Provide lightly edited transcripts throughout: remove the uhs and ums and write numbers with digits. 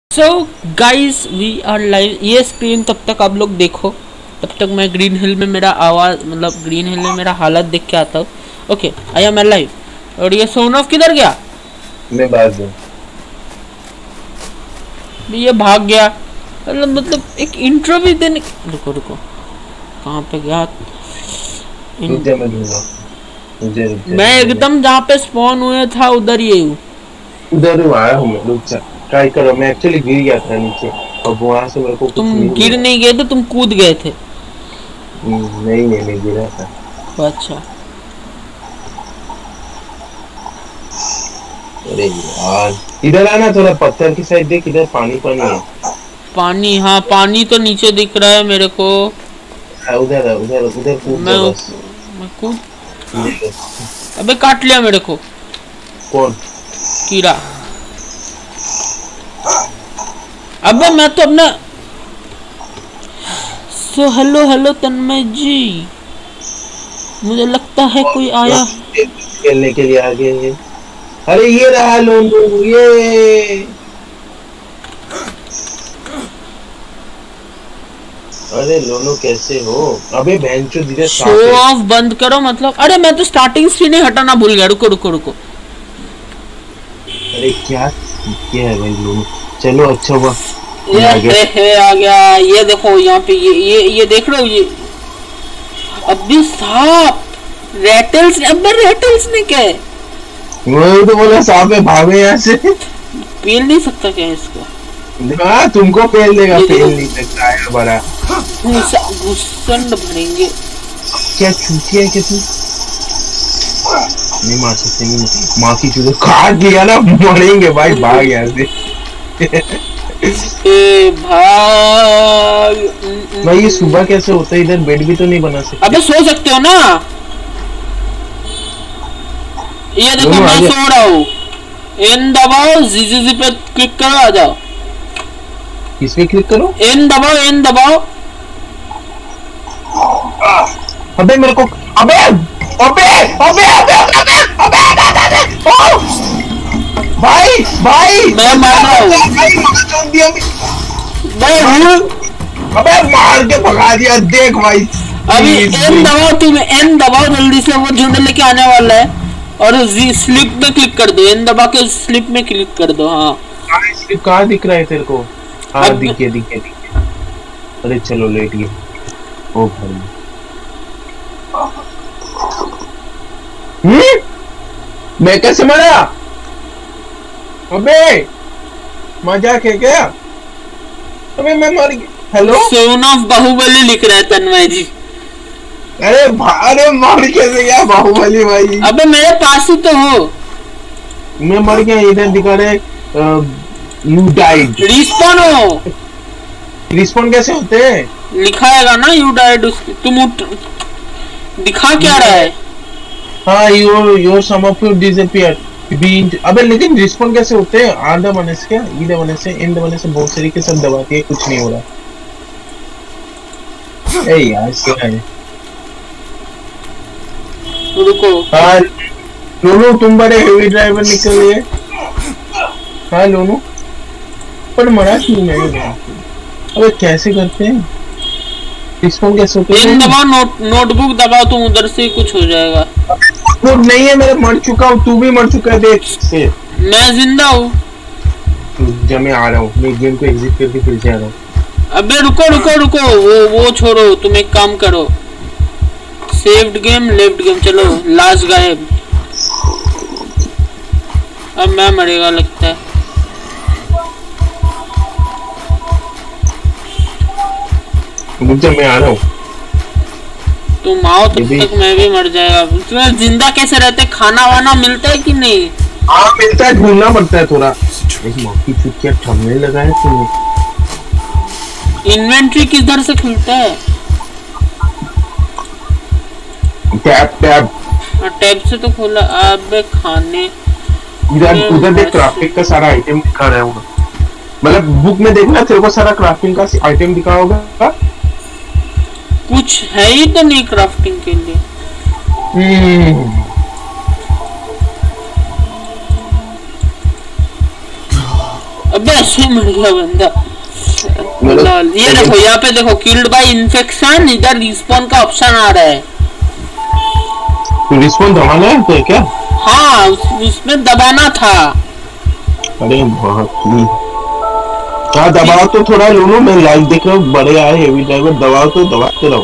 So guys we are live. ये screen तब तक आप लोग देखो, तब तक मैं ग्रीन हिल में मेरा आवाज़ मतलब ग्रीन हिल में मेरा हालत देख के आता हूँ। Okay I am live. और ये सोन ऑफ किधर गया? मैं भाग गया। ये भाग गया मतलब एक इंट्रो भी देने। रुको रुको कहाँ पे गया? मैं एकदम जहाँ पे स्पॉन हुए था उधर ही हूँ। उधर आया हूँ मैं। रुक जा, ट्राई करो। मैं एक्चुअली गिर गया था नीचे और वहाँ से मेरे को तुम गिर नहीं गए थे, तुम कूद गए थे। नहीं मैं गिरा था। अच्छा अरे यार इधर आना, थोड़ा पत्थर की साइड देख, इधर पानी पानी है। पानी? हाँ पानी तो नीचे दिख रहा है मेरे को। उधर उधर उधर कूद। मैं कूद। अबे काट लिया मेरे को। कौन? कीड़ा। अबे मैं तो अपना हेलो हेलो तन्मय जी, मुझे लगता है कोई आया खेलने के लिए आ गए हैं। अरे ये रहा लोनू, ये अरे लोनू कैसे हो? अबे बहनचोद धीरे शो ऑफ बंद करो। मतलब अरे मैं तो स्टार्टिंग स्क्रीन ही हटाना भूल गया। रुको रुको रुको। अरे क्या है भाई लोनू? चलो अच्छा हुआ ये आ गया। ये देखो यहाँ पे ये देख रहे हो? ये अभी सांप रेटल्स। अबे रेटल्स ने क्या है? वो तो बोला सांप है, भागो यहाँ से। पेल नहीं सकता क्या इसको? हाँ तुमको पेल देगा, पेल नहीं सकता है बड़ा। घुसंड भरेंगे। क्या चूतिया है कि तू? नहीं मार सकते, नहीं माँ की चूतिया काट दिया ना, मरेंगे भाई। भाग यहाँ से। ए भाग भाई ये सुबह कैसे होता है? इधर बेड भी तो नहीं बना सकते। अबे सो सकते हो ना। ये देखो मैं सो रहा हूँ। एन दबाओ, जी पे क्लिक करो, आ जाओ। किस पे क्लिक करो? एन दबाओ, एन दबाओ। अबे मेरे को, अबे अबे अबे अबे अबे अबे भाई भाई मैं मार रहा हूँ। अबे मार के भगा दिया। देख भाई अभी एन दबाओ, तुम एन दबाओ जल्दी से। वो झुंड लेके आने वाला है। और स्लिप में क्लिक कर दो। एन दबा के स्लिप में क्लिक कर दो। हाँ स्लिप कहाँ दिख रहा है तेरे को? हाँ दिख गया। अरे चलो लेट गए। ओ भाई मैं कैसे मरा? अबे मजाक है क्या? अबे मैं मर गया। हेलो सोन ऑफ बाहुबली लिख रहा है तन्मय जी। अरे मर कैसे गया बाहुबली भाई? अबे मेरे पास ही तो हो। मैं मर गया। इधर दिखा रहे यू डाइड। रिस्पॉन हो। रिस्पॉन कैसे होते हैं? लिखाएगा ना यू डाइड। तुम दिखा क्या रहा है? हाँ your some of you disappear. अबे लेकिन रिस्पॉन कैसे होते हैं? आर दबाने से क्या? ई दबाने से, इन दबाने से बहुत सारी के सब दबाती है, कुछ नहीं हो रहा। ए यार क्या है? रुको। हाँ लोनू तुम बड़े हेवी ड्राइवर निकल गए। हाँ लोनू पर मरा क्यों नहीं? अबे कैसे करते हैं? रिस्पॉन कैसे होते हैं? दबाओ, नोटबुक दबाओ, तुम उधर से कुछ हो जाएगा। वो नहीं है, मैं मर चुका हूँ। तू भी मर चुका है। देख से मैं जिंदा हूँ। जब मैं आ रहा हूँ, मैं गेम को एग्जिट करके फिर से आ रहा हूँ। अबे रुको रुको रुको, वो छोड़ो। तुम एक काम करो, सेव्ड गेम, लेफ्ट गेम। चलो लास्ट गायब। अब मैं मरेगा लगता है। जब मैं आ रहा हूँ तुम आओ तब तक मैं भी मर जाएगा। तुम्हें जिंदा कैसे रहते? खाना वाना मिलता है कि नहीं? हाँ मिलता है, ढूंढना पड़ता है थोड़ा। मौकी चुटकिया ठमने लगा है तुम्हें। इन्वेंट्री किधर से खुलता है? टैब टैब से तो खुला। अबे खाने उधर देख, क्राफ्टिंग का सारा आइटम दिखा रहा है। मतलब बुक में देखना, तेरे को सारा क्राफ्टिंग का आइटम दिखा होगा। कुछ है ही तो नहीं क्राफ्टिंग के लिए। अबे कैसे मर गया बंदा। ये देखो यहाँ पे देखो, किल्ड बाय इन्फेक्शन, इधर रिस्पॉन का ऑप्शन आ रहा है। तो रिस्पॉन दबाना है तो क्या? हाँ उसमें दबाना था। अरे बहुत हाँ दबाओ तो थोड़ा लोनो, मैं लाइव देख रहा हूँ, बड़े आए हेवी ड्राइवर, दबाओ तो दबाते रहो।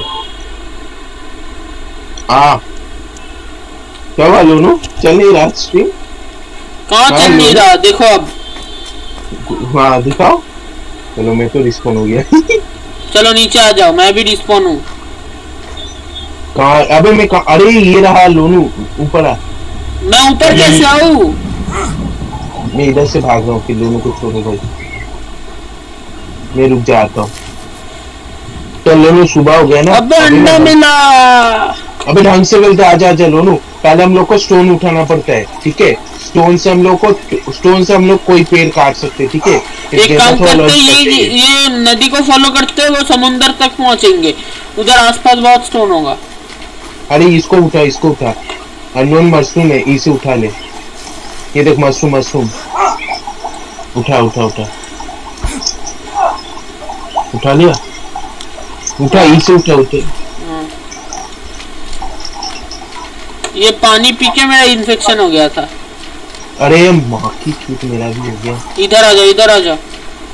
क्या हुआ लोनो, चल नहीं रहा स्ट्रीम? कहाँ चल नहीं रहा देखो अब। हाँ दिखाओ। चलो मैं तो रिस्पॉन हो गया। चलो नीचे आ जाओ, मैं भी रिस्पॉन हूँ। कहाँ? अबे मैं कहाँ? अरे ये रहा लोनू, ऊपर आ। मैं ऊपर कैसे आऊँ? मैं इधर से भाग रहा हूँ, फिर लोनू को छोड़ो भाई, मैं रुक जाता हूँ। तो लोनू सुबह हो गया ना। अबे अंडा मिला। अबे ढंग से मिलता है, आजा आजा लोनू। पहले हम लोग को स्टोन उठाना पड़ता है, ठीक है? स्टोन से हम लोग कोई पेड़ काट सकते हैं, ठीक है? एक काम करते हैं, ये नदी को फॉलो करते हैं, वो समुंदर तक पहुंचेंगे, उधर आसपास बहुत स्टोन होगा। अरे इसको उठा, अननोन मशरूम है, इसे उठा ले। ये देख मशरूम, उठा लिया, इसे उठा। ये पानी पी के मेरा इन्फेक्शन हो गया था। अरे माँ की चूत, मेरा भी हो गया। इधर आ जाओ।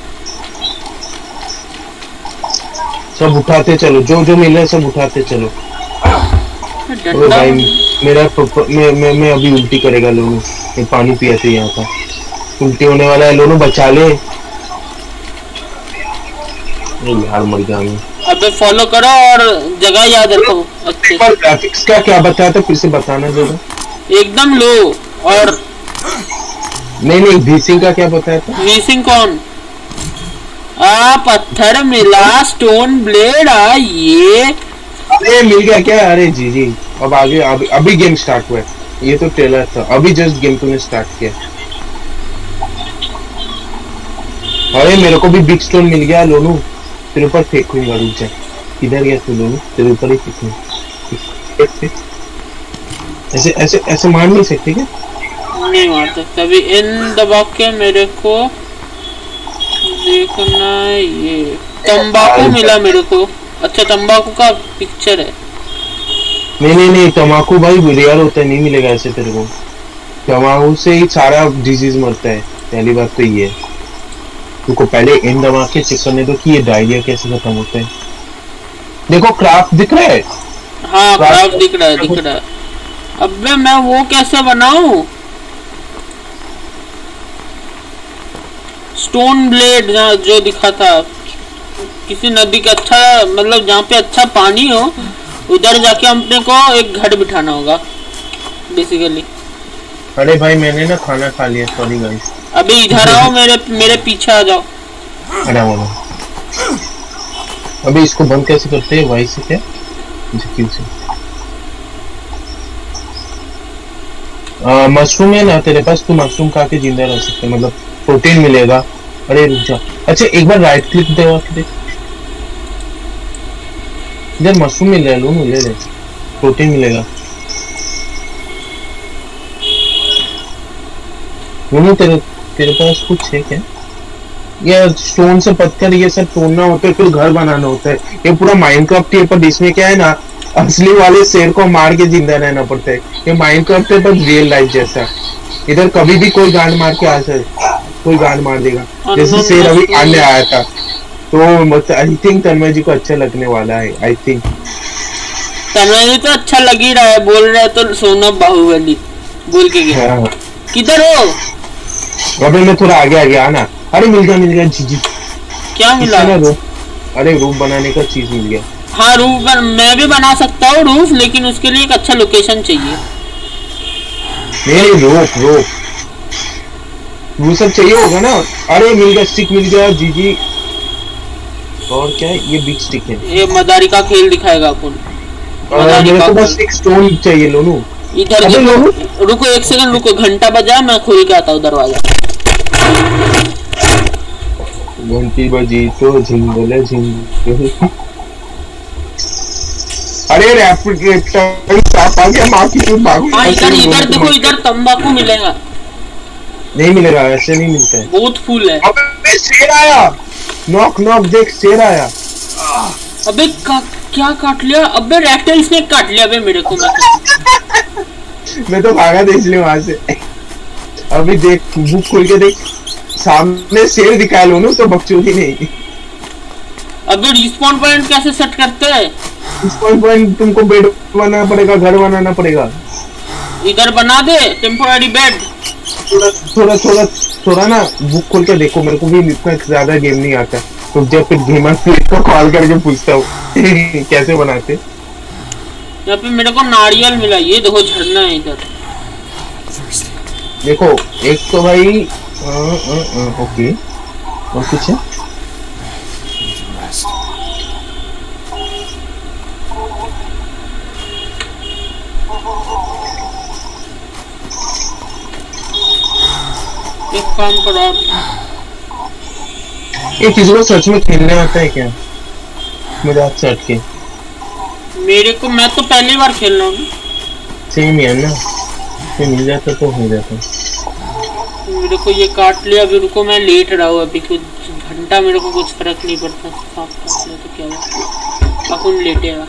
सब उठाते चलो, जो मिल रहा है सब उठाते चलो। अरे भाई मैं अभी उल्टी करेगा लोनू, मैं पानी पिया थे यहाँ का, उल्टी होने वाला है लोनू, बचा ले। यार मर गया मैं। अबे फॉलो करो और जगह याद रखो अच्छे। ग्राफिक्स का क्या बताया था, फिर से बताना जरा। एकदम लो। और नहीं वीसिंग का क्या बताया था? वीसिंग कौन? पत्थर मिला, स्टोन ब्लेड, ये अरे मिल गया क्या? अरे जी अब आगे अभी गेम स्टार्ट हुआ है, ये तो ट्रेलर था, अभी जस्ट गेम तूने स्टार्ट किया। अरे मेरे को भी बिग स्टोन मिल गया लोनू, तेरे ऊपर फेंकूंगा, रुक जा। किधर गया तू लोनू? तेरे ऊपर ही फेंकूंगा। ऐसे मार नहीं सकते क्या? नहीं मार सकते। अभी इन दबा के मेरे को देखना है। ये तंबाकू मिला मेरे को। अच्छा तंबाकू का पिक्चर है। नहीं तंबाकू भाई रेयर होता है, नहीं मिलेगा ऐसे तेरे को। तंबाकू से ही सारा डिजीज मरता है, पहली बात तो ये है। तुमको पहले इन दबा के चेक करने दो कि ये डायरिया कैसे खत्म होता है। देखो क्राफ्ट दिख रहा है। हाँ क्राफ्ट दिख रहा है। अबे मैं वो कैसे बनाऊं? स्टोन ब्लेड जो दिखा था, किसी नदी का अच्छा, मतलब जहाँ पे अच्छा पानी हो, उधर जाके अपने को एक घर बिठाना होगा बेसिकली। अरे भाई मैंने ना खाना खा लिया, सॉरी गाइस। अभी इधर आओ, मेरे पीछे आ जाओ। अभी इसको बंद कैसे करते हैं? वाई से क्या? क्यों से? मशरूम है ना तेरे पास, तू मशरूम खा के जिंदा रह सकते, मतलब प्रोटीन मिलेगा। अरे रुक जा, अच्छा एक बार राइट क्लिक दबा के देख, इधर मशरूम मिल रहा है, लो ले ले, प्रोटीन मिलेगा। तेरे पास कुछ है क्या? ये स्टोन से पत्थर ये सब तोड़ना होता है, फिर घर बनाना होता है। ये पूरा माइनक्राफ्ट है, पर इसमें क्या है ना, असली वाले शेर को मार के जिंदा रहना पड़ता है। ये माइनक्राफ्ट है पर रियल लाइफ जैसा। इधर कभी भी कोई गांड मार के आ सकता, कोई गांड मार देगा। जैसे शेर अभी आने आया था, तो आई थिंक तन्मय जी को अच्छा लगने वाला है। आई थिंक तन्मय जी तो अच्छा लग ही रहा है, बोल रहे तो सोना बाहुबली बोल के गया। किधर हो? अबे मैं थोड़ा आगे आना। अरे मिल गया जी। क्या मिला? अरे रूफ बनाने का चीज मिल गया। हाँ रूफ मैं भी बना सकता हूँ रूफ, लेकिन उसके लिए एक अच्छा लोकेशन चाहिए। नहीं रूफ वो सब चाहिए होगा ना। अरे मिल गया, स्टिक मिल गया जी। और क्या है? ये बिग स्टिक है। ये मदारी का खेल दिखाएगा अपन। मेरे को बस एक स्टोन चाहिए लोनू। इधर रुको एक सेकंड रुको, घंटा बजा, मैं खोल के आता हूँ दरवाजा। घंटी बजी तो झिंगले। अरे रैपिड आ गया, माँ की चूत भागो। इधर देखो, इधर तंबाकू मिलेगा। नहीं मिलेगा, ऐसे नहीं मिलता है। बहुत फूल है। अबे शेर आया। नॉक नॉक देख शेर आया। अबे क्या काट लिया? अबे रेप्टाइल स्नेक काट लिया अबे मेरे को। मैं तो भागा था इसलिए वहां से। अभी देख बुक खोल के देख, सामने शेर दिखा लो ना तो बकचोदी नहीं। अबे रिस्पॉन पॉइंट कैसे सेट करते हैं? रिस्पॉन पॉइंट तुमको बेड बनाना पड़ेगा, घर बनाना पड़ेगा। इधर बना दे टेम्पोररी बेड। थोड़ा ना बुक खोल के देखो, मेरे को भी इतना ज्यादा गेम नहीं आता, तो जब फिर गेमर फ्लिक को कॉल करके पूछता हूँ कैसे बनाते। यहाँ पे मेरे को नारियल मिला, ये देखो झरना है इधर। देखो एक तो भाई ओके, और कुछ है? एक काम करो आप, ये किसी को सच में खेलने आता है क्या? मजाक से हटके। मेरे को, मैं तो पहली बार खेल रहा हूँ। सेम ही है ना, तो मिल जाता तो हो जाता। मेरे को ये काट लिया, अभी रुको मैं लेट रहा हूँ अभी कुछ घंटा, मेरे को कुछ फर्क नहीं पड़ता। काट लिया तो क्या हुआ, अपन लेटेगा।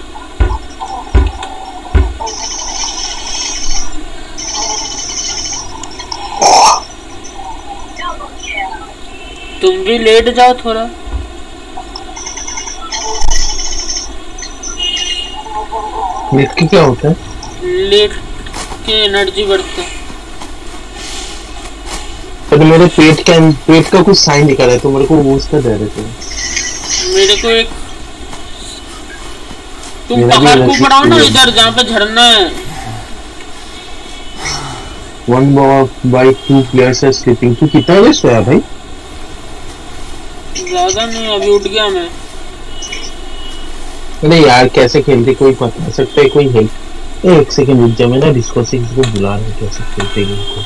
तुम भी लेट जाओ थोड़ा। लेट के क्या होता है? लेट के एनर्जी बढ़ता है। तो मेरे पेट का कुछ साइन दिखा रहा है, तो मेरे को वो उसका दे रहे थे। मेरे को एक, तुम पहाड़ को बढ़ाओ ना इधर जहाँ पे झरना है। 1 by 2 players are sleeping। तू कितना बजे सोया भाई? ज्यादा नहीं, अभी उठ गया मैं। अरे यार कैसे खेलते, कोई बता सकता है? कोई हेल्प? एक सेकंड रुक जा, मैं ना डिस्को से किसी को बुला रहा हूँ, कैसे खेलते हैं इनको।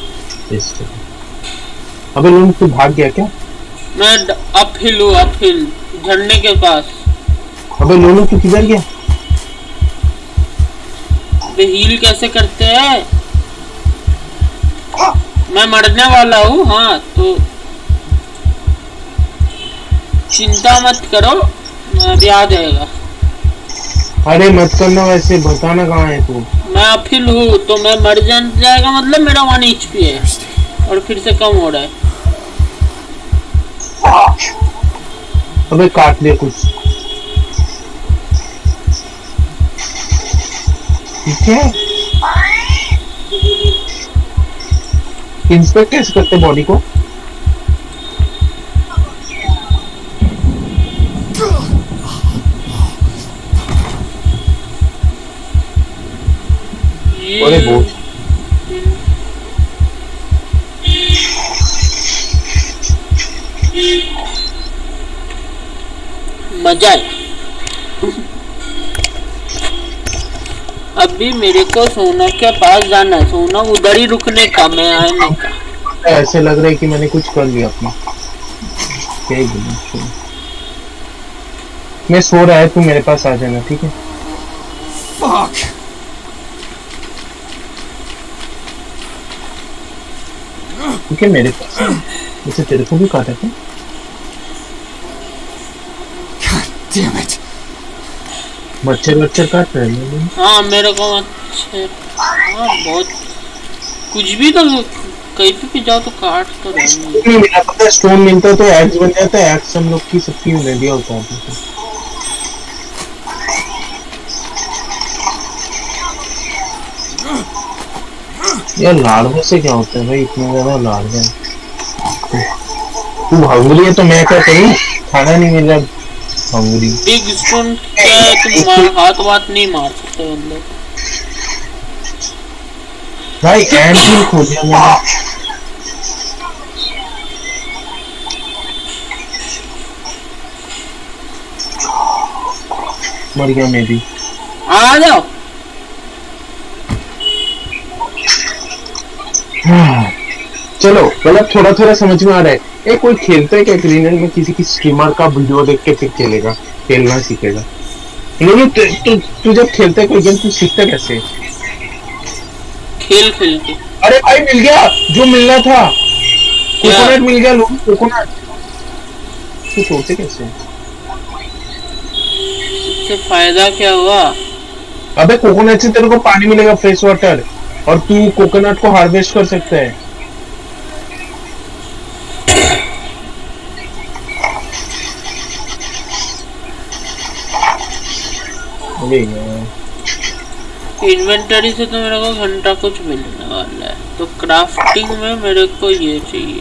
अबे लोग तू भाग गया क्या? मैं अप हिल हूँ, अप हिल झरने के पास। अबे लोनू तू किधर गया? अबे हील कैसे करते हैं? मैं मरने वाला हूँ। हाँ तो चिंता मत करो, अभी आ जाएगा। अरे मत करना वैसे, बताना कहाँ है तू? मैं अप हिल हूँ तो मैं मर जाएगा, मतलब मेरा 1 HP है और फिर से कम हो रहा है। अबे काट ले कुछ। ठीक है, इंस्पेक्ट कैसे करते बॉडी को? अरे बहुत मजा है। अभी मेरे को सोना के पास जाना है, सोना उधर ही रुकने का, मैं आने का। ऐसे लग रहा है कि मैंने कुछ कर लिया अपना। मैं सो रहा है, तू मेरे पास आ जाना, ठीक है? ठीक है मेरे पास। इसे तेरे को भी काटा था? मच्छर काट रहे हैं। हाँ मेरे को मच्छर, हाँ बहुत कुछ भी, तो कहीं भी जाओ तो काट तो रहे। मिला पता, स्टोन मिलता तो एक्स बन जाता है। एक्स हम लोग की सबकी ले दिया होता है। यार लाड़वों से क्या होता है भाई, इतना ज्यादा लाड़वा? तू हंगरी है तो मैं क्या करूं? खाना नहीं मिल रहा, हंगरी। बिग स्टोन क्या है, तुम हाथ वाथ नहीं मार सकते अंदर। भाई एंड भी खो दिया मैंने। मर गया मैं भी। आ जाओ। चलो मतलब थोड़ा थोड़ा समझ में आ रहा है। ए कोई खेलता है क्या ग्रीन हिल में? किसी स्ट्रीमर का वीडियो देख के फिर खेलेगा, खेलना सीखेगा। नहीं तू जब खेलता है कोई गेम, तू सीखता कैसे? खेल खेल के। अरे भाई मिल गया जो मिलना था, कोकोनट मिल गया। लोग कोकोनट इसको तोड़ते कैसे? इससे फायदा क्या हुआ? अबे कोकोनट से तेरे को पानी मिलेगा, फ्रेश वाटर, और तू कोकोनट को हार्वेस्ट कर सकता है। इन्वेंटरी से तो मेरे को घंटा कुछ मिलने वाला है, तो क्राफ्टिंग में मेरे को ये चाहिए।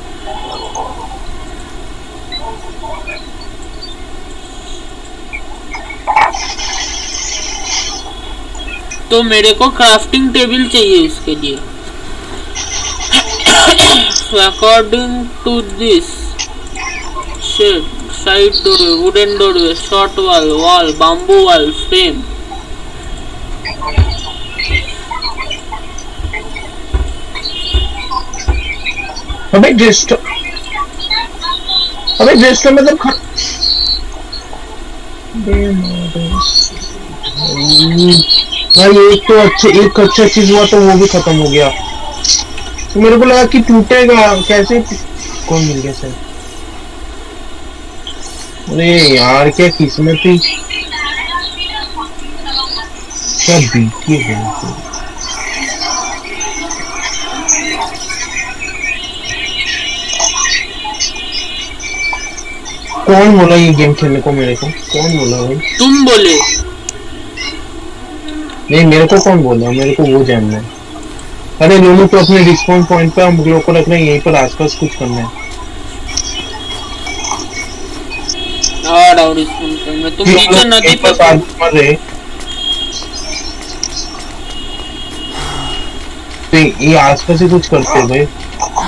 तो मेरे को क्राफ्टिंग टेबल चाहिए उसके लिए। According to this shade, side doorway, wooden doorway, short wall, wall, bamboo wall, frame. अबे जस्ट मतलब भाई एक अच्छा चीज हुआ तो वो भी खत्म हो गया। तो मेरे को लगा कि टूटेगा कैसे। कौन मिल गया सर? अरे यार क्या किस्मत थी, क्या बीती है। कौन बोला ये गेम खेलने को मेरे को? कौन बोला भाई? तुम बोले। नहीं मेरे को कौन बोला? मेरे को वो जानना है। अरे लोनू तो अपने रिस्पॉन पॉइंट पे हम लोग को रख रहे हैं, यहीं पर आसपास कुछ करना है। तुम नीचे नदी पर मर रहे, तो ये आसपास ही कुछ करते हैं भाई।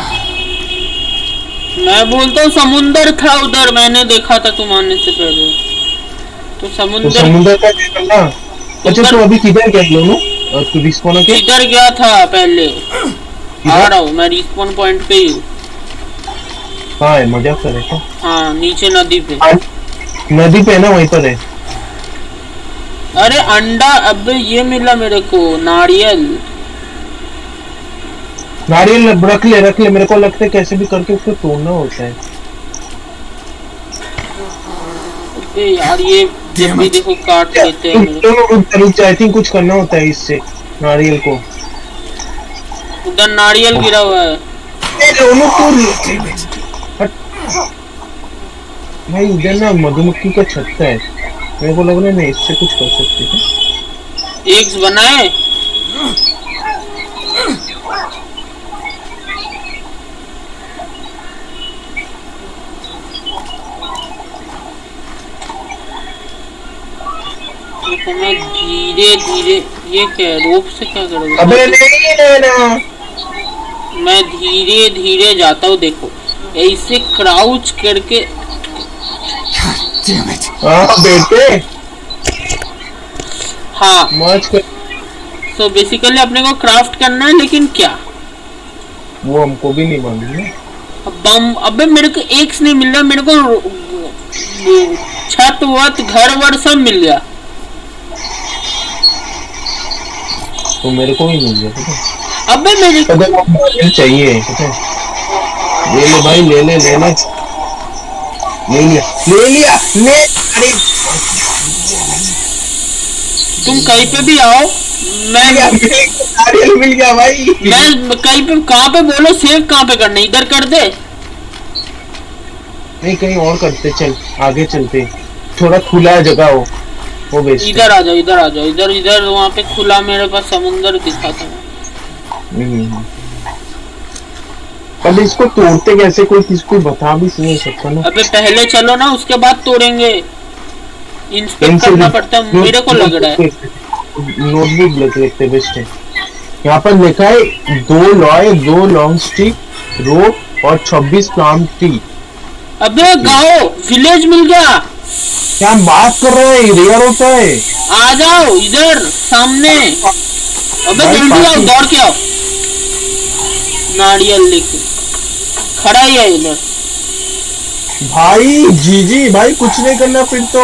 मैं बोलता हूँ समुंदर था उधर, मैंने देखा था तुम आने से पहले। तो समुंदर का देखा ना। अच्छा तो अभी किधर गया लोनू? तू रिस्पॉन के किधर गया था पहले? आ रहा हूँ मैं, रिस्पॉन पॉइंट पे ही हूँ। हाँ मजाक कर रहे थे। हाँ नीचे नदी पे। नदी पे ना, वहीं पर है। अरे अंडा, अब ये मिला मेरे को नारियल। रख ले, मेरे को लगता है कैसे भी करके उसको तोड़ना होता है। यार ये जब भी देखो काट लेते हैं। आई थिंक कुछ करना होता है इससे नारियल को। उधर नारियल गिरा हुआ है। भाई इधर ना मधुमक्खी का छत्ता है, मेरे को लग रहा है मैं इससे कुछ कर सकती हूँ। एग्स बनाए? तो मैं धीरे धीरे, ये क्या रोप से क्या करूँगा? अबे नहीं लेना, मैं धीरे धीरे जाता हूँ। देखो ऐसे क्राउच करके। बेटे हाँ मौज कर। तो बेसिकली अपने को क्राफ्ट करना है, लेकिन क्या वो हमको भी नहीं मालूम है। बम। अबे मेरे को एक्स नहीं मिल रहा, मेरे को छत वत घर वर सब मिल गया। तो मेरे को ही मिल गया। अबे मेरे को चाहिए, ले ले भाई, ले लिया। अरे तुम कहीं पे भी आओ, मैं नारियल मिल गया भाई। मैं कहीं पे, कहाँ पे बोलो, सेव कहाँ पे करना? इधर कर दे। नहीं कहीं और करते, चल आगे चलते, थोड़ा खुला जगह हो वो बेस्ट। इधर आ जाओ, इधर वहाँ पे खुला मेरे पास समुंदर दिखा था। अब इसको तोड़ते कैसे, कोई किसको बता भी नहीं सकता ना। अबे पहले चलो ना, उसके बाद तोड़ेंगे। इंस्पेक्ट करना पड़ता है मेरे को लग रहा है। नोटबुक लिखते बेस्ट है। यहाँ पर लिखा है 2 लॉन्ग स्टिक रोप और 26 प्लाम ट्री। अबे गाँव विलेज मिल गया। क्या बात कर रहे हैं, रेयर होता है। आ जाओ इधर सामने। अबे जल्दी आओ, दौड़ के आओ। नारियल लेके खड़ा ही है इधर भाई। जी भाई कुछ नहीं करना फिर तो,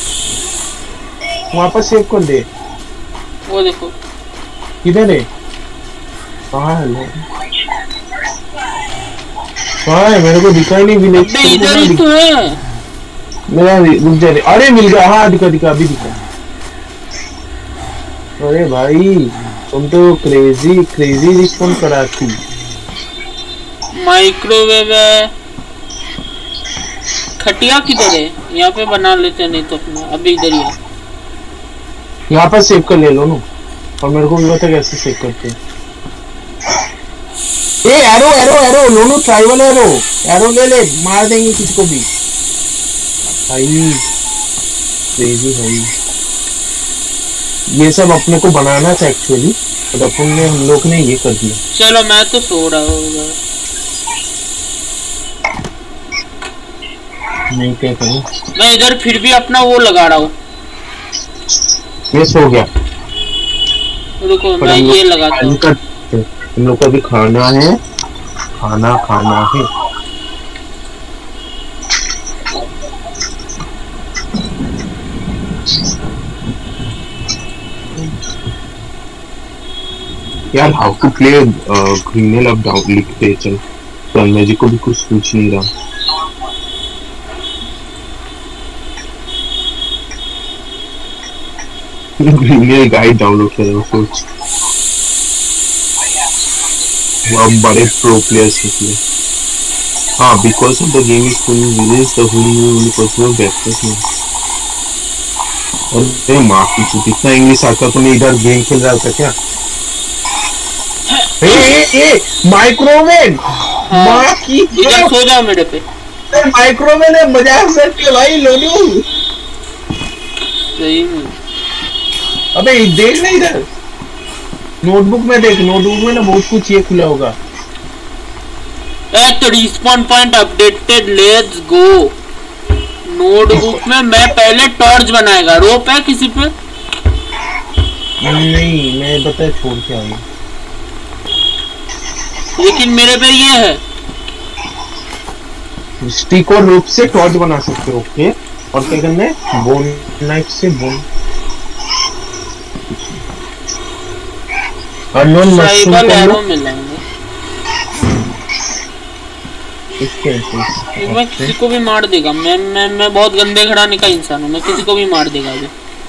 वापस सेव कर दे। वो देखो किधर है? कहाँ है? मेरे को दिखाई नहीं विलेज। इधर ही तो है। मेरा रुक जा रे। अरे मिल गया, हाँ दिखा दिखा अभी दिखा। अरे भाई तुम तो क्रेजी क्रेजी रिस्पॉन्ड कराती। माइक्रोवेव है। खटिया किधर है? यहाँ पे बना लेते, नहीं तो अपना अभी इधर ही है। यहाँ पर सेव कर ले लो ना, और मेरे को भी बता कैसे सेव करते हैं। ए एरो एरो एरो लोनू, ट्राइबल एरो, एरो ले ले, मार देंगे किसी को भी भाई। क्रेजी भाई, ये सब अपने को बनाना था एक्चुअली, और अपन ने हम लोग ने ये कर दिया। चलो मैं तो सो रहा हूँ। नहीं क्या करूं मैं इधर फिर भी अपना वो लगा रहा हूँ। ये सो गया। रुको मैं ये लगाता हूँ। हम लोग को अभी खाना है, खाना खाना है। यार हाउ टू प्ले ग्रीन अब डाउन लिखते चल, तो मैजिक को भी कुछ पूछ नहीं रहा। ग्रीन गाइड डाउनलोड कर रहा हूँ, सोच हम बड़े प्रो प्लेयर्स निकले। हाँ, because of the game is full village the whole new personal backup में। और माँ की चूत, इतना इंग्लिश आता तो मैं इधर गेम खेल रहा था क्या? ए माइक्रोवेव, माँ की इधर सो जाओ मेरे पे। माइक्रोवेव ने मजाक करके भाई लोनू। सही में अबे देख ना इधर नोटबुक में देख, नोटबुक में ना बहुत कुछ ये खुला होगा। तो respawn point updated, let's go. Notebook में मैं पहले टॉर्च बनाएगा। रोप है किसी पे? नहीं मैं बता छोड़ के आया, लेकिन मेरे पे ये है। स्टिक और रोप से टॉर्च बना सकते हो। ओके, और क्या करना है? बोन नाइफ से बोन। अननोन मशरूम एरो मिलेंगे। मैं किसी को भी मार देगा। मैं बहुत गंदे घराने का इंसान हूँ, मैं किसी को भी मार देगा अभी।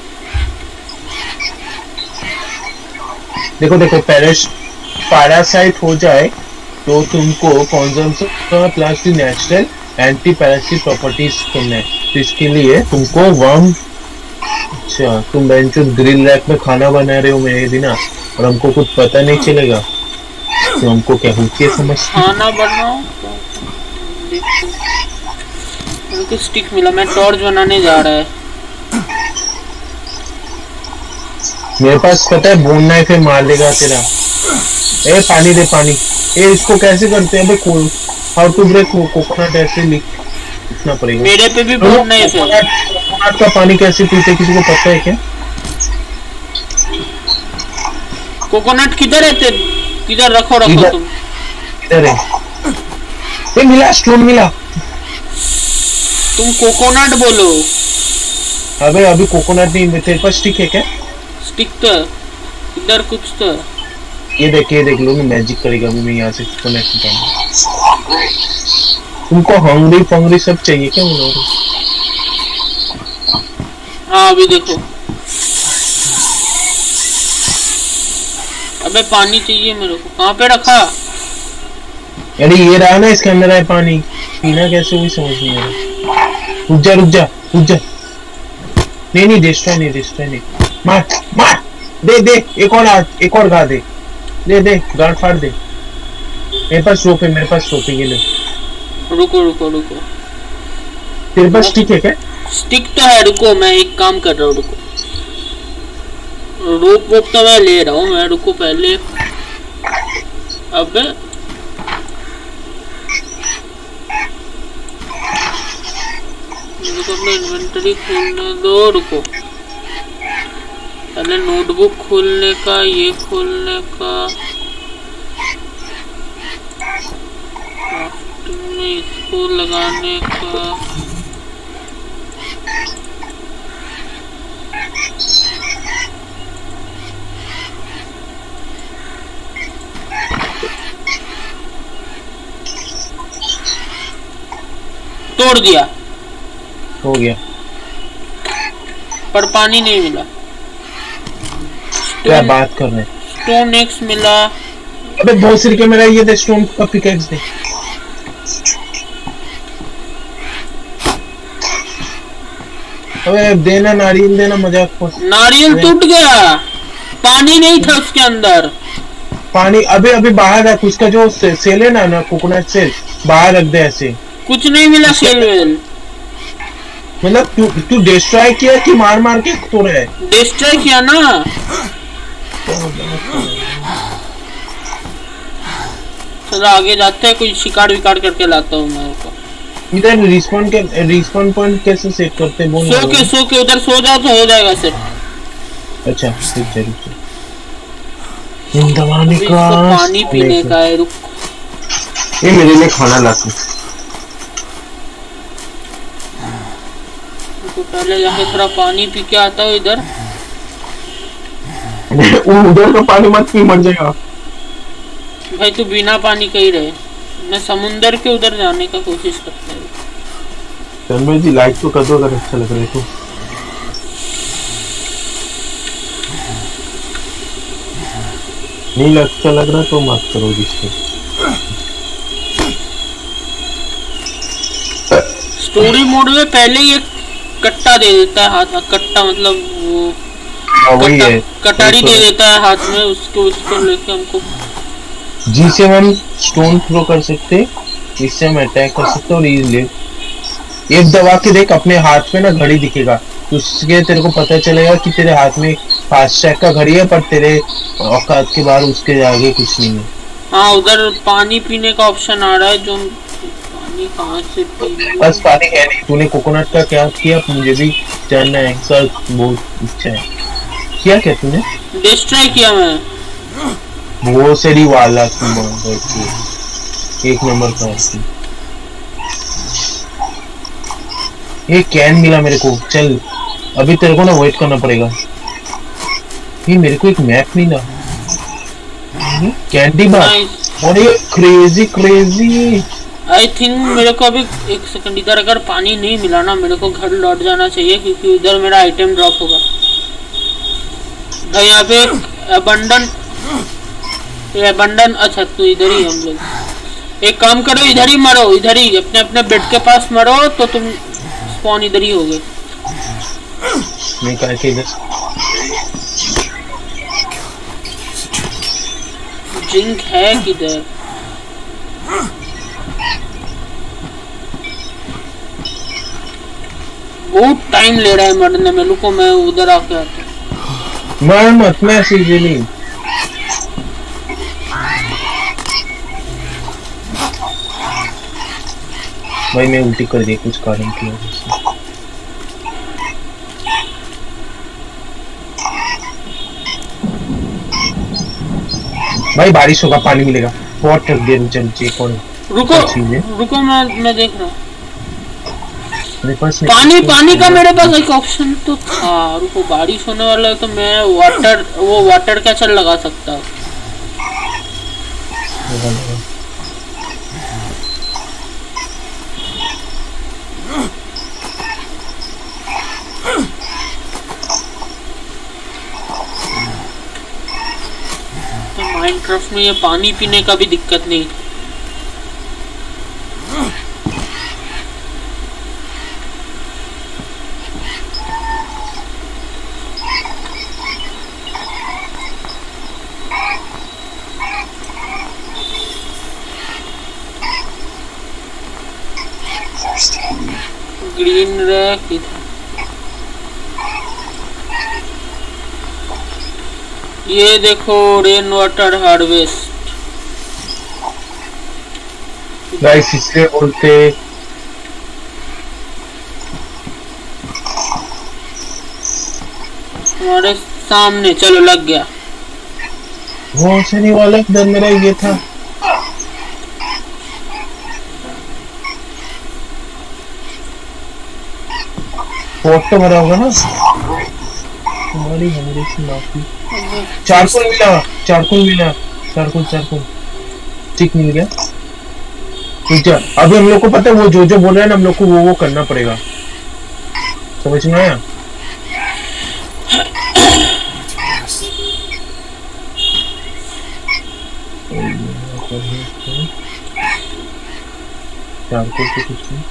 देखो देखो, पैरासाइट हो जाए तो तुमको consumption plus the natural anti parasite properties करना है। तो इसके लिए तुमको वर्म, अच्छा तुम बेंच ग्रिल रैक में खाना बना रहे हो मेरे बिना, और हमको कुछ पता नहीं चलेगा तो हमको क्या होती है समझ? खाना बनाओ। मुझे स्टिक मिला, मैं टॉर्च बनाने जा रहा है। मेरे पास पता है बोन नाइफ है, मार लेगा तेरा। ए पानी दे पानी। ए इसको कैसे करते हैं भाई? हाउ टू ब्रेक कोकोनट ऐसे लिखना पड़ेगा। मेरे पे भी बोन नाइफ है। कोकोनट का पानी कैसे पीते किसी को पता है क्या? कोकोनट किधर है? किधर रखो तुम? इधर है। ये मिला, स्टोन मिला। तुम कोकोनट बोलो। अबे अभी कोकोनट नहीं, तेरे पास स्टिक है क्या? स्टिक तो इधर कुछ तो। ये देख लो, मैजिक करेगा अभी मैं यहाँ से कोकोनट निकालूंगा। तुमको हंगरी फंगरी सब चाहिए क्या उन लोगों? हाँ अभी देखो। अबे पानी चाहिए मेरे को। कहाँ पे रखा? अरे ये रहा ना, इसके अंदर है पानी। पीना कैसे वही समझ नहीं आ रहा। रुक जा। नहीं डिस्ट्रॉय नहीं। मार दे एक और गा दे गाड़ फाड़ दे। मेरे पास रोप है ये ले। रुको। तेरे पास स्टिक है क्या? स्टिक तो है, रुको मैं एक काम कर रहा हूँ। रुको, रोप वोप तो मैं ले रहा हूँ मैं। रुको पहले। अब अपना इन्वेंटरी खोलने दो। रुको पहले नोटबुक खोलने का, ये खोलने का, में इसको लगाने का। तोड़ दिया। हो गया। पर पानी नहीं मिला। क्या बात कर रहे हैं? स्टोन एक्स मिला। अबे 2 सिरके मेरा ये दे, स्टोन का पिकेक्स दे। अबे देना, नारियल देना, मजाक को। नारियल टूट गया, पानी नहीं था उसके अंदर। पानी अभी अभी बाहर रख, उसका जो सेल है ना कोकोनट सेल बाहर रख दे ऐसे। कुछ नहीं मिला सेल वेल। मतलब तू डिस्ट्रॉय किया कि मार मार के तोड़ है? डिस्ट्रॉय किया ना। चलो आगे जाते हैं, कोई शिकार विकार करके लाता हूँ मैं को। इधर रिस्पॉन पॉइंट कैसे सेट करते हैं? सो के उधर सो जाओ तो हो जाएगा सेट। अच्छा ठीक है, दवाने का पानी पीने का है। रुक, ये मेरे लिए खाना ला तू। तो पहले जाके थोड़ा पानी पी के आता हूँ इधर। उधर का पानी मत पी, मर जाएगा भाई। तू बिना पानी का ही रहे। मैं समुंदर के उधर जाने का कोशिश करता हूँ। तन्मय जी लाइक तो कर दो अगर अच्छा लग रहा है तो। नहीं अच्छा लग रहा तो मत करो जिससे। स्टोरी मोड में पहले ही एक कट्टा दे देता है हाथ में। कट्टा मतलब वो कटारी दे देता है हाथ में, उसको लेके हमको जिससे हम स्टोन थ्रो कर सकते, इससे हम अटैक कर सकते और इजीली। एक दबा के देख, अपने हाथ पे ना घड़ी दिखेगा, उसके तेरे को पता चलेगा कि तेरे हाथ में फास्टैग का घड़ी है, पर तेरे औकात के बाहर उसके आगे कुछ नहीं है। हाँ, उधर पानी पीने का ऑप्शन आ रहा है। जो पानी कहाँ से पी? बस पानी है नहीं। तूने कोकोनट का क्या किया मुझे भी जानना है सर, बहुत इच्छा है। किया क्या तूने? डिस्ट्रॉय किया मैं वो सेरी वाला एक नंबर का। ये कैन मिला मेरे को। चल अभी तेरे को ना वेट करना पड़ेगा। ये मेरे को एक मैप मिला, कैंडी बार। और ये क्रेजी आई थिंक मेरे को अभी एक सेकंड, इधर अगर पानी नहीं मिला ना, मेरे को घर लौट जाना चाहिए, क्योंकि उधर मेरा आइटम ड्रॉप होगा। भाई यहाँ पे अबंडन। अच्छा तो इधर ही हम लोग। एक काम करो, इधर ही मरो, इधर ही अपने अपने बेड के पास मरो, तो तुम स्पॉन इधर ही हो गए। मैं कहा कि इधर जिंक है किधर? बहुत टाइम ले रहा है मरने में। रुको मैं उधर आके आता हूँ। मर मत, मैं इजीली। भाई मैं उल्टी कर दी कुछ कारण की वजह से। भाई बारिश होगा, पानी मिलेगा। वाटर गेम चल चेक ऑन। रुको मैं देख रहा हूँ। पानी का मेरे पास एक ऑप्शन तो था। रुको, बारिश होने वाला है तो मैं वाटर कैचर लगा सकता हूँ। माइनक्राफ्ट में ये पानी पीने का भी दिक्कत नहीं। ग्रीन रैक इधर। ये देखो, रेन वाटर हार्वेस्ट। गाइस इसलिए बोलते हमारे सामने। चलो लग गया। वो से नहीं वाला इधर मेरा ये था। फोटो भरा होगा ना तुम्हारी, हमारी से माफी। चारकोल मिला। चारकोल ठीक मिल गया। ठीक है, अभी हम लोग को पता है वो जो बोल रहे हैं ना, हम लोग को वो करना पड़ेगा। समझ में आया? कुछ नहीं।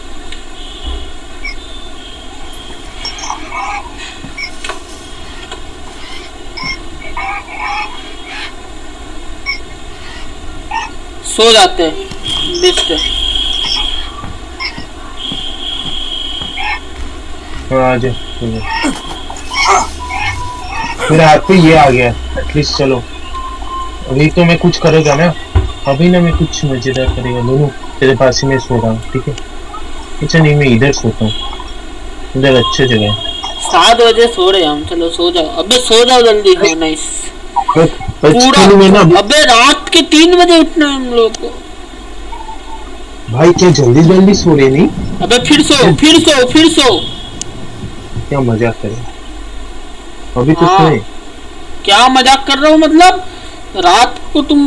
सो जाते हैं, बेस्ट है। आज मेरे हाथ पे ये आ गया एटलीस्ट। चलो अभी तो मैं कुछ करेगा ना, अभी ना मैं कुछ मजेदार करेगा। दोनों तेरे पास ही मैं सो रहा हूँ, ठीक है? अच्छा नहीं, मैं इधर सोता हूँ, इधर अच्छी जगह है। 7 बजे सो रहे हम, चलो सो जाओ। अबे सो जाओ जल्दी। हो नाइस पूरा। अबे रात के 3 बजे उठना है हम लोग को। भाई क्या जल्दी जल्दी सो रहे नहीं? अबे फिर सो, फिर सो, फिर सो। क्या मजाक कर रहे हो? अभी तो हाँ, सोए। क्या मजाक कर रहे हो? मतलब रात को तुम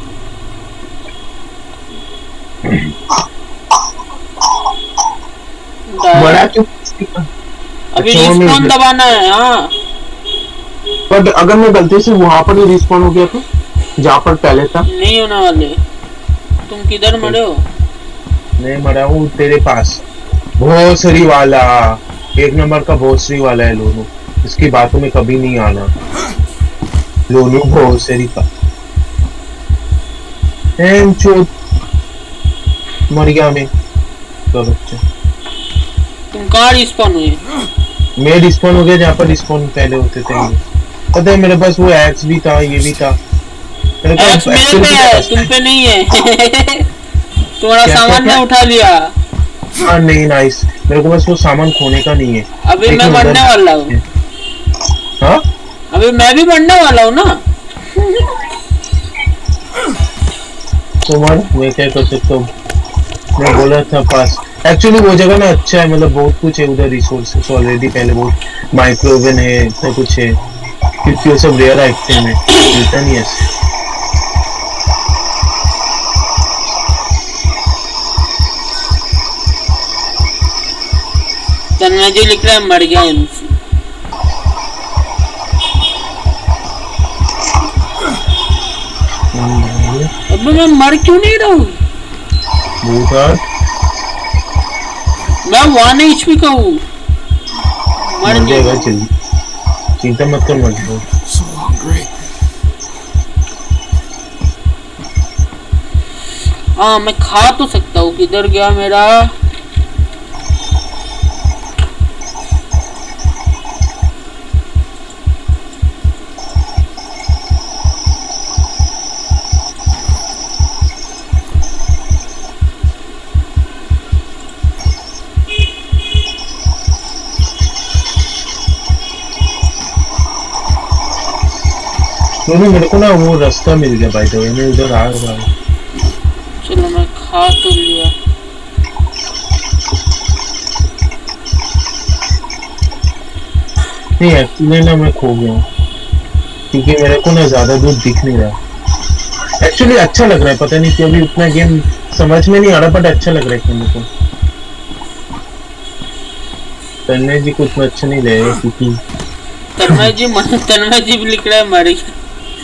बड़ा क्यों? अभी रिस्पॉन दबाना है। हाँ बट अगर मैं गलती से वहां पर ही रिस्पॉन हो गया तो, जहाँ पर पहले था। नहीं होने वाले। तुम किधर मरे हो? मैं मरा हूँ तेरे पास, भोसरी वाला। 1 नंबर का भोसरी वाला है लोनू, इसकी बातों में कभी नहीं आना। लोनू भोसरी का मर गया मैं तो बच्चा। तुम कहाँ रिस्पॉन हुए? मैं रिस्पॉन हो गया जहाँ पर रिस्पॉन पहले होते थे। पता है मेरे पास वो एक्स भी था, ये भी था। मेरे पास मेरे पे है, तुम पे नहीं है। तुम्हारा सामान मैं उठा लिया। हाँ नहीं, नाइस। मेरे को बस वो सामान खोने का नहीं है। अभी मैं मरने वाला हूँ। हाँ अभी मैं भी मरने वाला हूँ ना। तो मैं क्या कर सकता हूँ? मैं बोला था पास। एक्चुअली वो जगह ना अच्छा है, मतलब बहुत कुछ है उधर, रिसोर्सेस ऑलरेडी पहले बहुत। माइक्रोवेव है, इतना कुछ है, क्योंकि वो सब रेयर आइटम है, मिलता नहीं है। तन्मय जी लिख रहा है मर गया MC। अबे मैं मर क्यों नहीं रहा हूँ? मैं 1 HP का हूँ। मर जाएगा जल्दी, चिंता मत कर, मर जाओ। हाँ मैं खा तो सकता हूँ। किधर गया मेरा? दोनों मेरे को ना वो रास्ता मिल गया भाई, तो मैं उधर आ रहा हूँ। चलो मैं खा तो लिया। नहीं एक्चुअली ना मैं खो गया हूँ, क्योंकि मेरे को ना ज्यादा दूर दिख नहीं रहा। एक्चुअली अच्छा लग रहा है, पता नहीं क्यों अभी उतना गेम समझ में नहीं आ रहा, बट अच्छा लग रहा है खेलने को। तन्मय जी को उतना अच्छा नहीं लगेगा क्योंकि तन्मय जी भी लिख रहा है मर गया।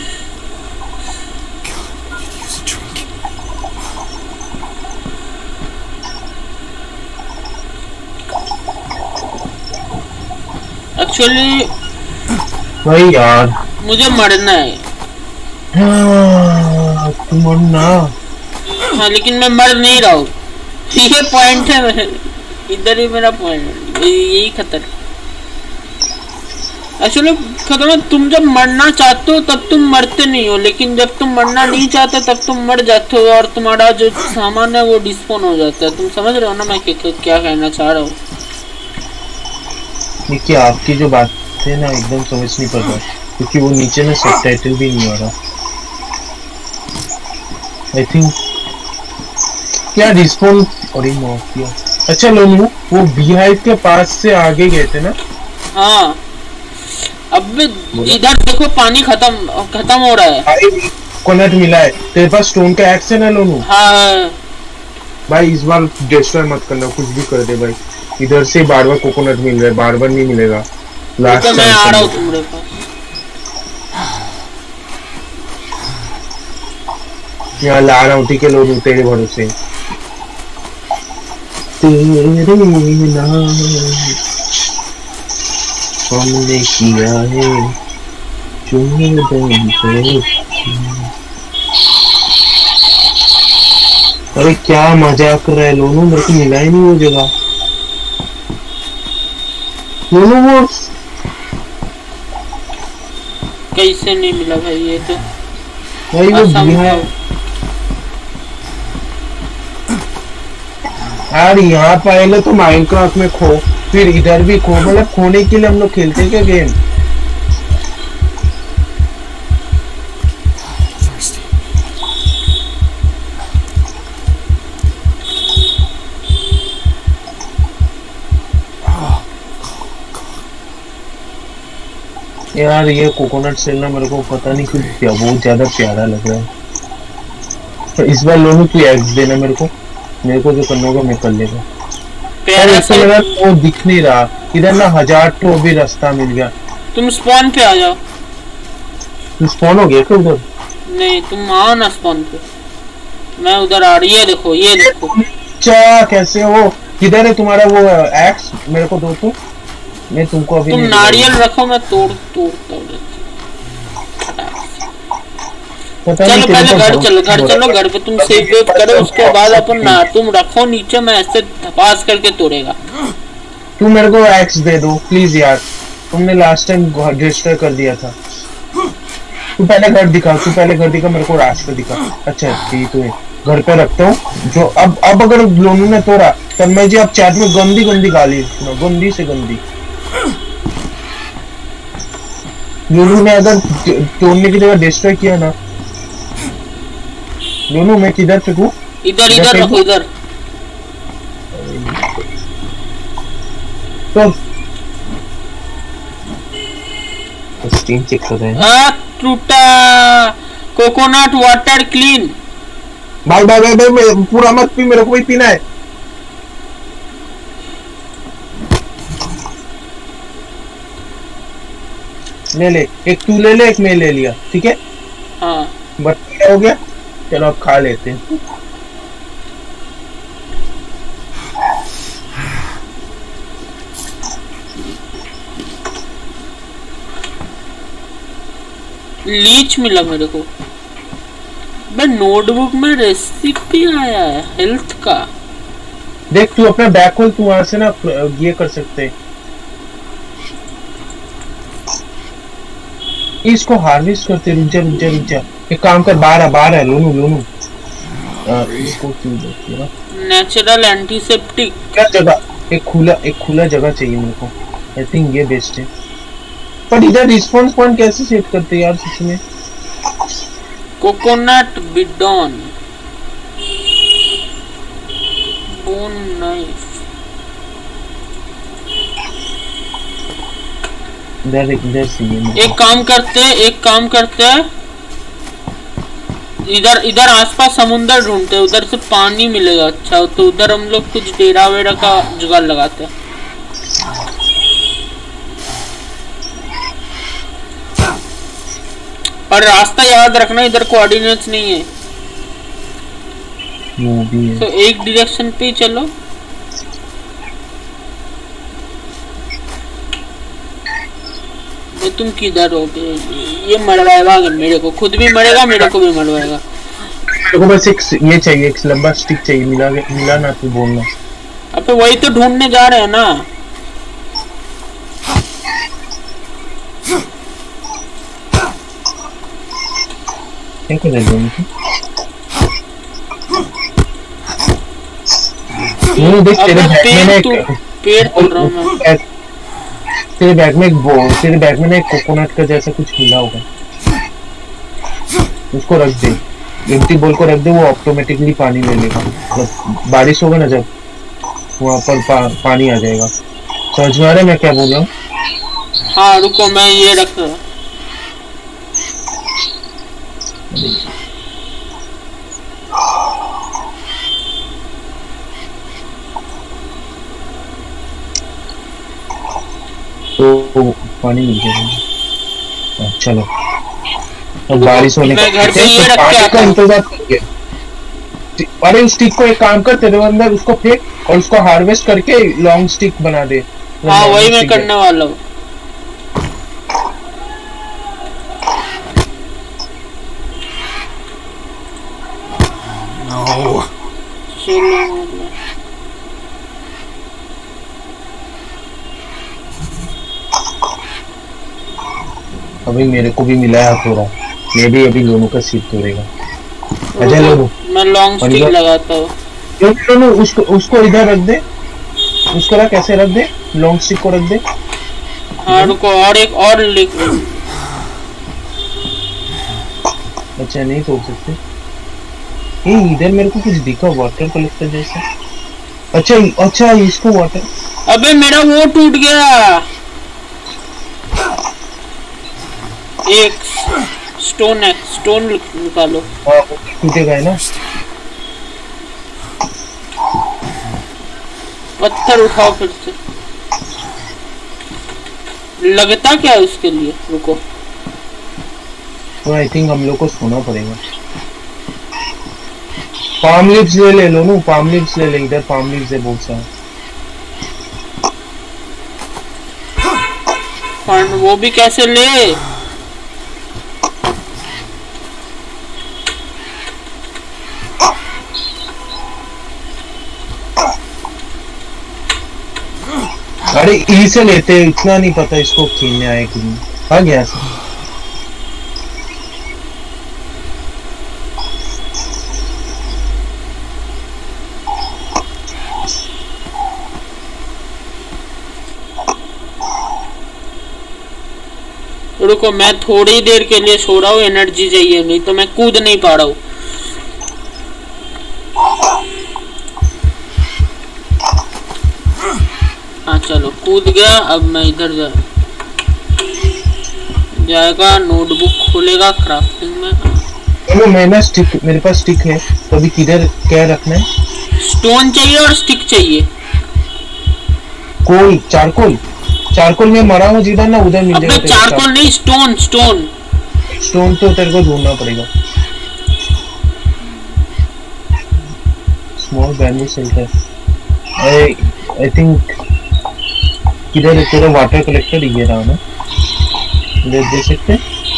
एक्चुअली भाई यार मुझे मरना है। तुम मरना। हाँ लेकिन मैं मर नहीं रहा हूँ। ये पॉइंट है मेरे, इधर ही मेरा पॉइंट, यही खतर। एक्चुअली खत्म है, तुम जब मरना चाहते हो तब तुम मरते नहीं हो, लेकिन जब तुम मरना नहीं चाहते तब तुम मर जाते हो और तुम्हारा जो सामान है वो डिस्पोन हो जाता है। तुम समझ रहे हो ना मैं क्या कहना चाह रहा हूँ? देखिए आपकी जो बात है ना एकदम समझ नहीं पड़ रहा, क्योंकि वो नीचे ना सबटाइटल भी नहीं आ रहा। आई थिंक क्या रिस्पॉन्ड और किया। अच्छा लोनू, वो बीहाइव के पास से आगे गए थे ना? हाँ अब इधर देखो पानी खत्म हो रहा है। कोकोनट मिला है तेरे पास, स्टोन का एक्स है ना लोनू? हाँ भाई इस बार डिस्ट्रॉय मत करना, कुछ भी कर दे भाई। इधर से बार बार कोकोनट मिल रहा है, बार बार नहीं मिलेगा। लास्ट मैं आ रहा हूँ तुम्हारे पास। यहाँ ला रहा हूँ, ठीक है लोग तेरे भरोसे। तेरे नाम हमने किया है अरे क्या मजाक कर रहा है लोनू, मेरे को मिला ही नहीं वो जगह। लोनू वो कैसे नहीं मिला भाई, ये तो भाई वो है यार। यहाँ पहले तो माइनक्राफ्ट में खो, फिर इधर भी खो, मतलब खोने के लिए हम लोग खेलते हैं क्या गेम? यार ये कोकोनट सेल ना मेरे को पता नहीं क्यों क्या बहुत ज्यादा प्यारा लग रहा है। तो इस बार लोगों तू एग्स देना मेरे को जो करना होगा मैं कर लेगा। ऐसा लगा वो दिख नहीं रहा इधर ना, 1000 तो भी रास्ता मिल गया। तुम स्पॉन पे आ जाओ। तुम स्पॉन हो गया क्या उधर? नहीं तुम आओ ना स्पॉन पे, मैं उधर आ रही है। देखो ये देखो। अच्छा कैसे हो, किधर है तुम्हारा वो एक्स? मेरे को दो तो मैं तुमको अभी। तुम नारियल रखो, मैं तोड़ चलो पहले घर चलो घर पे तुम सेव वेव करो, उसके बाद अपन ना तुम रखो नीचे, मैं ऐसे पास करके तोड़ेगा। तू मेरे को एक्स दे दो प्लीज यार, तुमने लास्ट टाइम डिस्ट्रॉय कर दिया था। तू पहले घर दिखा, मेरे को रास्ता दिखा। अच्छा ठीक है घर पे रखता हूँ जो अब अगर लोनू ने तोड़ा तब मैं जी आप चैट में गंदी गाली गंदी से गंदी। लोनू ने अगर तोड़ने की जगह डिस्ट्रॉय किया ना, लोनू मैं किधर फेंकूं? इधर रखो इधर। तो स्टीम चेक कर रहे हैं। टूटा कोकोनट वाटर क्लीन। भाई पूरा मत पी, मेरे को भी पीना है। ले एक तू ले ले, एक मैं ले लिया, ठीक है। हाँ बट क्या हो गया, चलो अब खा लेते हैं। लीच मिला मेरे को। मैं नोटबुक में रेसिपी आया है हेल्थ का। देख तू अपना बैक खोल, तू वहां से ना ये कर सकते। इसको हार्वेस्ट करते। रुक जा एक काम कर, बाहर है लोनू इसको क्यों देती है? Natural antiseptic. क्या जगह? एक खुला जगह चाहिए मेरे को। आई थिंक ये बेस्ट है। पर इधर रिस्पॉन्स पॉइंट कैसे सेट करते यार सच में? Coconut bidon bone knife. इधर से ये एक काम करते हैं इधर आसपास समुंदर ढूंढते हैं, उधर से पानी मिलेगा। अच्छा तो उधर हम लोग कुछ डेरा वेरा का जुगाड़ लगाते हैं। और रास्ता याद रखना, इधर कोऑर्डिनेट्स नहीं है, तो एक डायरेक्शन पे ही चलो। तुम किधर हो? ये मरवाएगा मेरे को, खुद भी मरेगा, मेरे को भी मरवाएगा। मेरे को बस एक ये चाहिए, एक लंबा स्टिक चाहिए। मिला ना तू बोलना। अबे वही तो ढूंढने जा रहे हैं ना। क्या कर रहे हो? देख तेरे बैग में एक पेड़ तोड़ रहा हूं मैं। तेरे बैग में ना एक कोकोनट का जैसा कुछ मिला होगा, उसको रख दे। एम्प्टी बोल को रख दे, वो ऑटोमेटिकली पानी ले लेगा। मतलब बारिश होगा ना जब, वहाँ पर पानी आ जाएगा। समझ में आ रहा है मैं क्या बोल रहा हूँ? हाँ रुको, मैं ये रख रहा। तो पानी मिल जाएगा। चलो अब बारिश होने मैं घर पे ये तो रख के पानी आता का हूँ। इंतजार करिए। अरे उस स्टिक को एक काम कर, तेरे अंदर उसको फेंक और उसको हार्वेस्ट करके लॉन्ग स्टिक बना दे। हाँ वही मैं करने वाला हूँ। अभी मेरे को भी मिला है थोड़ा, मैं भी अभी लोनू का सीट तोड़ेगा। अच्छा लोनू मैं लॉन्ग स्टिक लगाता हूँ। लोनू उसको इधर रख दे, उसको रख, कैसे रख दे, लॉन्ग स्टिक को रख दे। हाँ रुको, और एक और लिख। अच्छा नहीं तोड़ सकते। ये इधर मेरे को कुछ दिखा वाटर कलेक्टर जैसा। अच्छा अच्छा इसको वाटर। अबे मेरा वो टूट गया। एक स्टोन है, स्टोन निकालो। हाँ टूटेगा ना। पत्थर उठाओ फिर से। लगता क्या है उसके लिए? रुको तो आई थिंक हम लोग को सोना पड़ेगा। पाम लीव्स ले लो नो, पाम लीव्स ले ले, इधर पाम लीव्स है बहुत सारा। वो भी कैसे ले? अरे ई से लेते, इतना नहीं पता इसको खेलने आए कि नहीं। आ गया से रुको मैं थोड़ी देर के लिए सो रहा हूँ, एनर्जी चाहिए, नहीं तो मैं कूद नहीं पा रहा हूँ। हाँ चलो कूद गया। अब मैं इधर जाएगा, नोटबुक खोलेगा क्राफ्टिंग में। चलो मैं ना स्टिक, मेरे पास स्टिक है, तो अभी किधर क्या रखना है? स्टोन चाहिए और स्टिक चाहिए। कोल, चारकोल, चारकोल में मरा हूँ जिधर ना, उधर मिल जाएगा। चारकोल नहीं, स्टोन। स्टोन स्टोन तो तेरे को ढूंढना पड़ेगा। Small bamboo shelter. I think किधर है तेरा वाटर कलेक्टर? ये रहा ना, इधर दे सकते।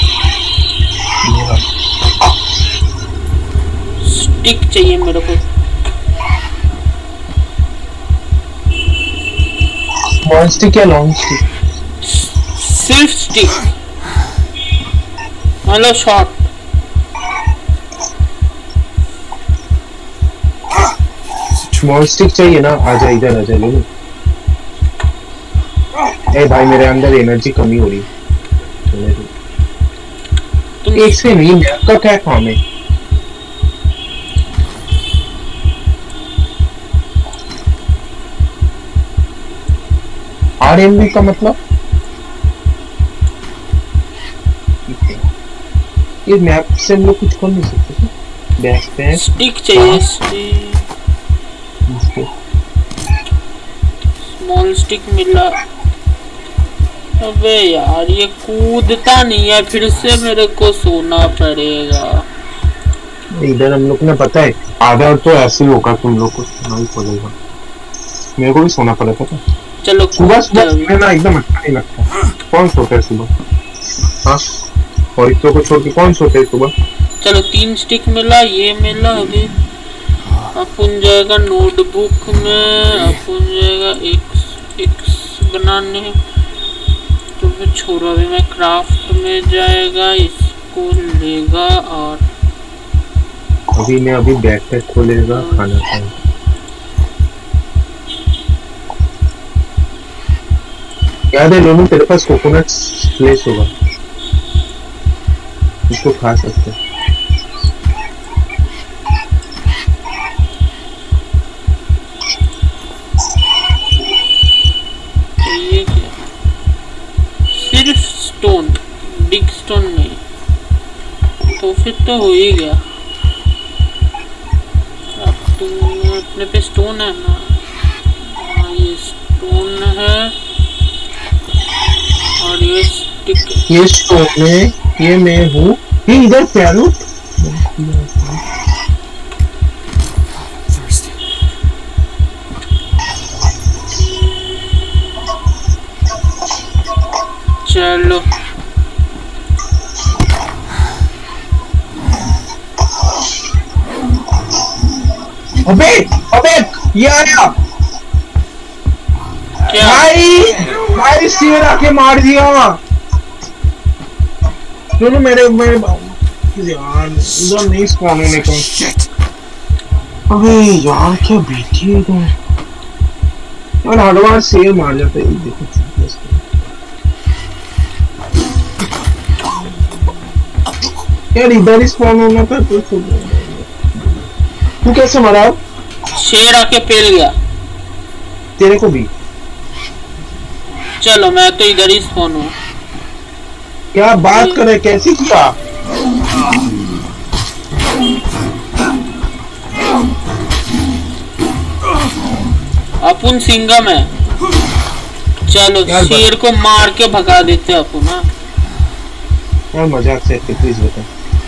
स्टिक चाहिए मेरे को। स्मॉल स्टिक या लॉन्ग स्टिक? सिर्फ स्टिक, मतलब शॉर्ट। स्मॉल स्टिक चाहिए ना? आजा इधर आजा लो। ए भाई मेरे अंदर एनर्जी कमी हो रही है। तुम एक से नहीं, मैप का क्या काम है? RMB का मतलब? ये मैप से हम लोग कुछ कर नहीं सकते। बैकपैक स्टिक चाहिए। स्मॉल स्टिक मिला। अबे यार ये कूदता नहीं है, फिर से मेरे को सोना पड़ेगा। इधर हम लोग ने पता है आधा तो ऐसे ही होगा, तुम लोग को सोना ही पड़ेगा। मेरे को भी सोना पड़ा था। चलो सुबह सुबह ना एकदम अच्छा नहीं लगता। कौन सोता है सुबह? हाँ और इतनों को छोड़ के कौन सोता है सुबह? चलो 3 स्टिक मिला, ये मिला। अभी अपन जाएगा नोटबुक में, अपन जाएगा एक बनाने। तो फिर छोड़ो, अभी मैं क्राफ्ट में जाएगा, इसको लेगा। और अभी मैं अभी बैकपैक खोलेगा, खाना खाएगा। याद है लोनू तेरे पास कोकोनट स्प्लेस होगा, इसको खा सकते हैं। ये क्या? सिर्फ स्टोन, बिग स्टोन नहीं, तो फिर तो हो ही गया। अब तुम अपने पे स्टोन है ना? हाँ ये स्टोन है। ये स्टोन है, ये मैं हूँ, ये इधर पियानो। चलो अबे अबे ये आया क्या भाई शेर आके मार दिया। दोनों मेरे यार इधर नहीं स्पॉन होने का। अबे यार क्या बीती है तुम यार, हर बार शेर मार जाता है। देखो यार इधर ही स्पॉन होना था। तू कैसे मरा? शेर आके पेल गया। तेरे को भी? चलो मैं तो इधर ही स्पॉन हूँ। क्या बात करे, कैसे किया? अपन सिंगम है। चलो शेर को मार के भगा देते अपन। हाँ यार मजाक से प्लीज बता।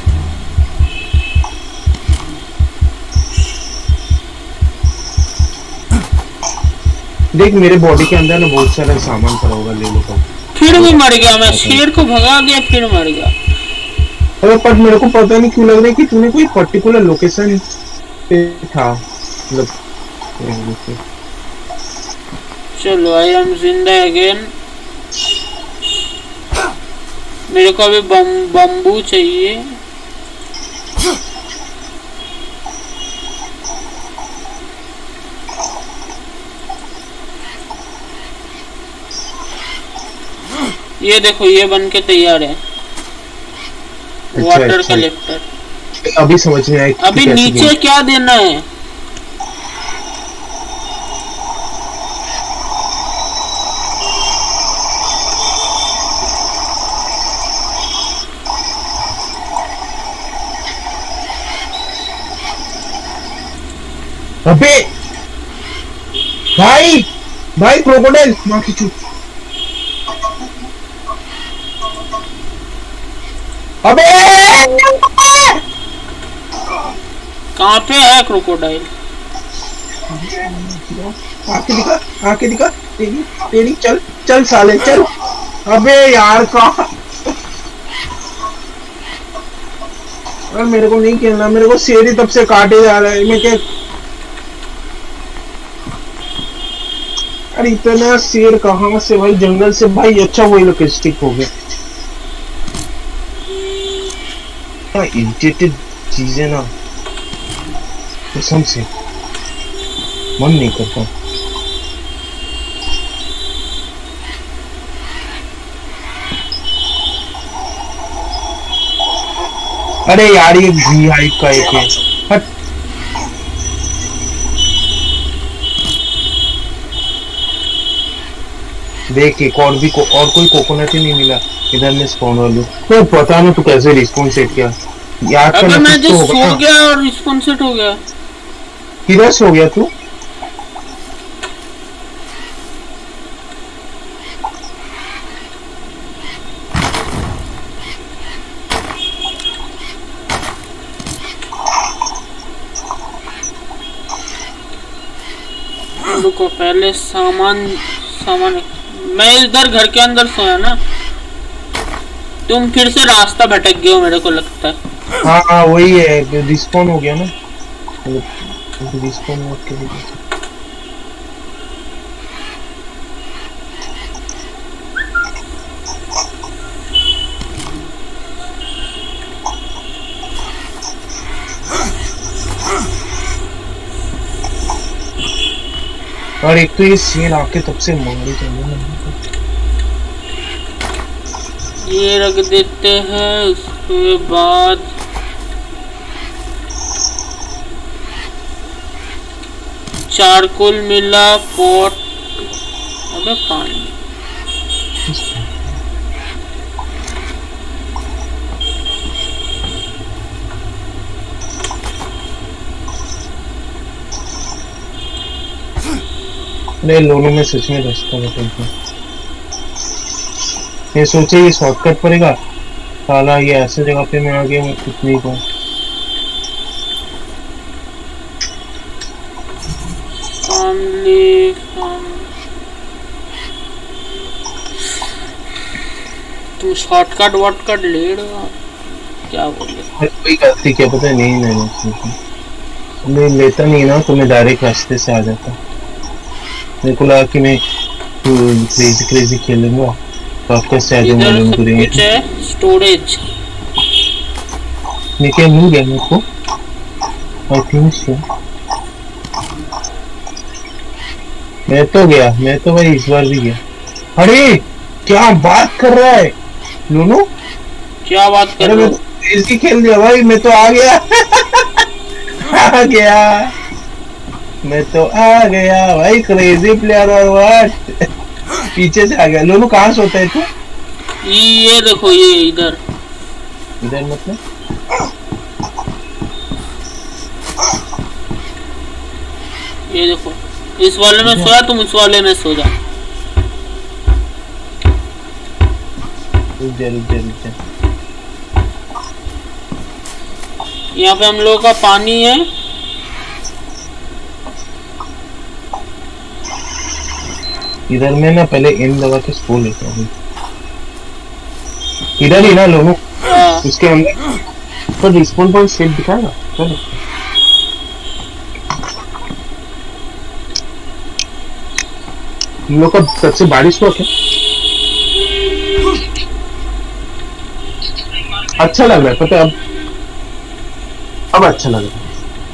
देख मेरे बॉडी के अंदर ना बहुत सारा सामान पड़ा होगा, ले लो। फिर भी मर गया मैं, शेर को भगा दिया फिर मर गया। अरे पर मेरे को पता नहीं क्यों लग रहा है कि तूने कोई पर्टिकुलर लोकेशन पे था, मतलब। चलो आई एम जिंदा अगेन। मेरे को अभी बम्बू चाहिए। ये देखो ये बन के तैयार है। Water collector. अभी समझ में आया। अभी नीचे क्या देना है? अबे भाई भाई क्रोकोडाइल मां की चूत। अबे कहाँ पे है क्रोकोडाइल? आके दिखा तेरी चल चल साले चल। अबे यार कहाँ? यार मेरे को नहीं खेलना, मेरे को शेर ही तब से काटे जा रहा है। मैं क्या अरे इतना शेर कहाँ से भाई? जंगल से भाई। अच्छा वही लोकेस्टिक हो गया। इरिटेटेड चीजें ना कसम से मन नहीं करता। अरे यार ये भी हाइप का एक है। हट देख एक और भी और कोई कोकोनट ही नहीं मिला इधर में स्पॉन वाली। तो पता ना तू कैसे रिस्पॉन सेट किया यार। अबे मैं जो सो गया और रिस्पॉन सेट हो गया। किधर सो गया तू? रुको पहले सामान मैं इधर घर के अंदर सोया ना। तुम फिर से रास्ता भटक गए हो मेरे को लगता है। हाँ वही है, रिस्पॉन हो गया ना। रिस्पॉन मोड के लिए और एक तो ये शेर आके तब से मारे चले। ये रख देते हैं। उसके बाद चारकोल मिला, पॉट। अबे पानी लोनों में सच में रास्ता बदलता। ये सोचे ये शॉर्टकट पड़ेगा, साला ये ऐसे जगह पे मैं आ गया, मैं कुछ नहीं कहूँ। तुम शॉर्टकट वॉटकट ले रहे क्या बोले? कोई गलती क्या पता नहीं मैं लेता नहीं ना, तो मैं डायरेक्ट रास्ते से आ जाता। मेरे को लगा कि मैं क्रेजी खेलूंगा तो आपके से आ जाऊंगा। स्टोरेज क्या मिल गया मेरे को, आई थिंक सो। मैं तो भाई इस बार भी गया। अरे क्या बात कर रहा है लोनू, क्या बात कर रहे हो? इसकी खेल दिया भाई, मैं तो आ गया आ गया, मैं तो आ गया भाई, क्रेजी प्लेयर और व्हाट। पीछे से आ गया। लोनू कहाँ सोता है तू? ये देखो, ये इधर मतलब ये देखो, इस वाले में सोया, तुम इस वाले में सो जा। रुक जा। यहाँ पे हम लोगों का पानी है। इधर में ना पहले इन दबा के सो लेता हूँ। इधर ही ना लोनू, उसके अंदर तो रिस्पॉन पॉइंट सेट दिखाएगा। चलो हम लोग का सबसे बारिश हुआ क्या? अच्छा लग रहा है, पता है अब अच्छा लग रहा है।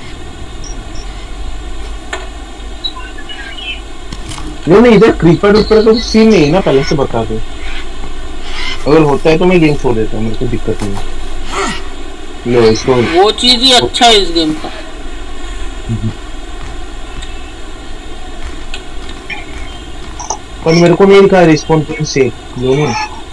नहीं इधर क्रीपर ऊपर का सीन नहीं है ना, पहले से बता दो। अगर होता है तो मैं गेम छोड़ देता हूँ, मेरे को दिक्कत नहीं। लो इसको, वो चीज ही अच्छा है इस गेम का। पर मेरे को नहीं लिखा रिस्पॉन्स पॉइंट से दोनों।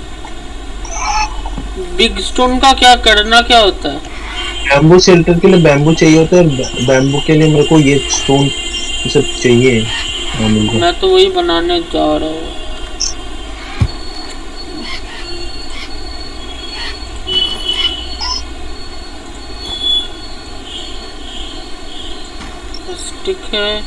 बिग स्टोन का क्या करना क्या होता है? बैम्बू शेल्टर के लिए बैम्बू चाहिए होता है, बैम्बू के लिए मेरे को ये स्टोन सब चाहिए। मैं तो वही बनाने जा रहा हूँ। स्टिक है,